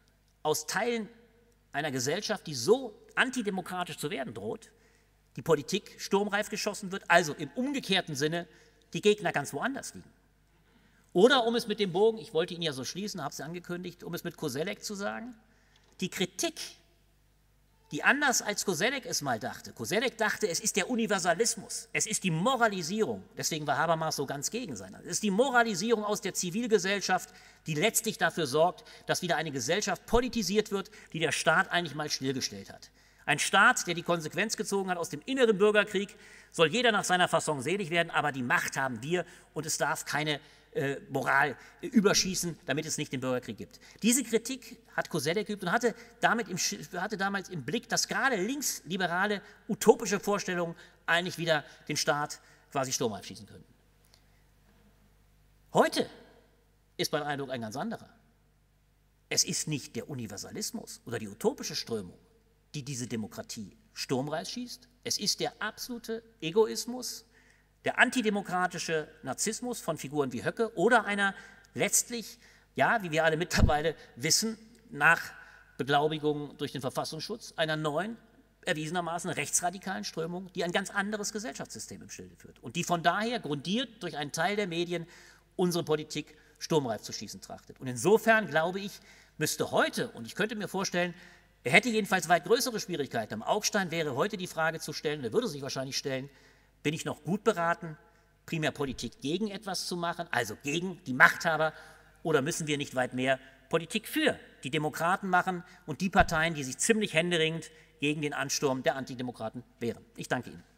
aus Teilen einer Gesellschaft, die so antidemokratisch zu werden droht, die Politik sturmreif geschossen wird, also im umgekehrten Sinne die Gegner ganz woanders liegen. Oder um es mit dem Bogen, ich wollte ihn ja so schließen, habe es angekündigt, um es mit Koselleck zu sagen, die Kritik, die anders als Koselleck es mal dachte. Koselleck dachte, es ist der Universalismus, es ist die Moralisierung, deswegen war Habermas so ganz gegen sein. Es ist die Moralisierung aus der Zivilgesellschaft, die letztlich dafür sorgt, dass wieder eine Gesellschaft politisiert wird, die der Staat eigentlich mal stillgestellt hat. Ein Staat, der die Konsequenz gezogen hat aus dem inneren Bürgerkrieg, soll jeder nach seiner Fasson selig werden, aber die Macht haben wir und es darf keine äh, Moral äh, überschießen, damit es nicht den Bürgerkrieg gibt. Diese Kritik hat Koselleck geübt und hatte, damit im, hatte damals im Blick, dass gerade linksliberale, utopische Vorstellungen eigentlich wieder den Staat quasi sturmreif schießen können. Heute ist mein Eindruck ein ganz anderer. Es ist nicht der Universalismus oder die utopische Strömung, die diese Demokratie sturmreif schießt. Es ist der absolute Egoismus, der antidemokratische Narzissmus von Figuren wie Höcke oder einer letztlich, ja, wie wir alle mittlerweile wissen, nach Beglaubigung durch den Verfassungsschutz, einer neuen, erwiesenermaßen rechtsradikalen Strömung, die ein ganz anderes Gesellschaftssystem im Schilde führt und die von daher, grundiert durch einen Teil der Medien, unsere Politik sturmreif zu schießen trachtet. Und insofern, glaube ich, müsste heute, und ich könnte mir vorstellen, er hätte jedenfalls weit größere Schwierigkeiten. Am Augstein wäre heute die Frage zu stellen, er würde sich wahrscheinlich stellen, bin ich noch gut beraten, primär Politik gegen etwas zu machen, also gegen die Machthaber, oder müssen wir nicht weit mehr Politik für die Demokraten machen und die Parteien, die sich ziemlich händeringend gegen den Ansturm der Antidemokraten wehren? Ich danke Ihnen.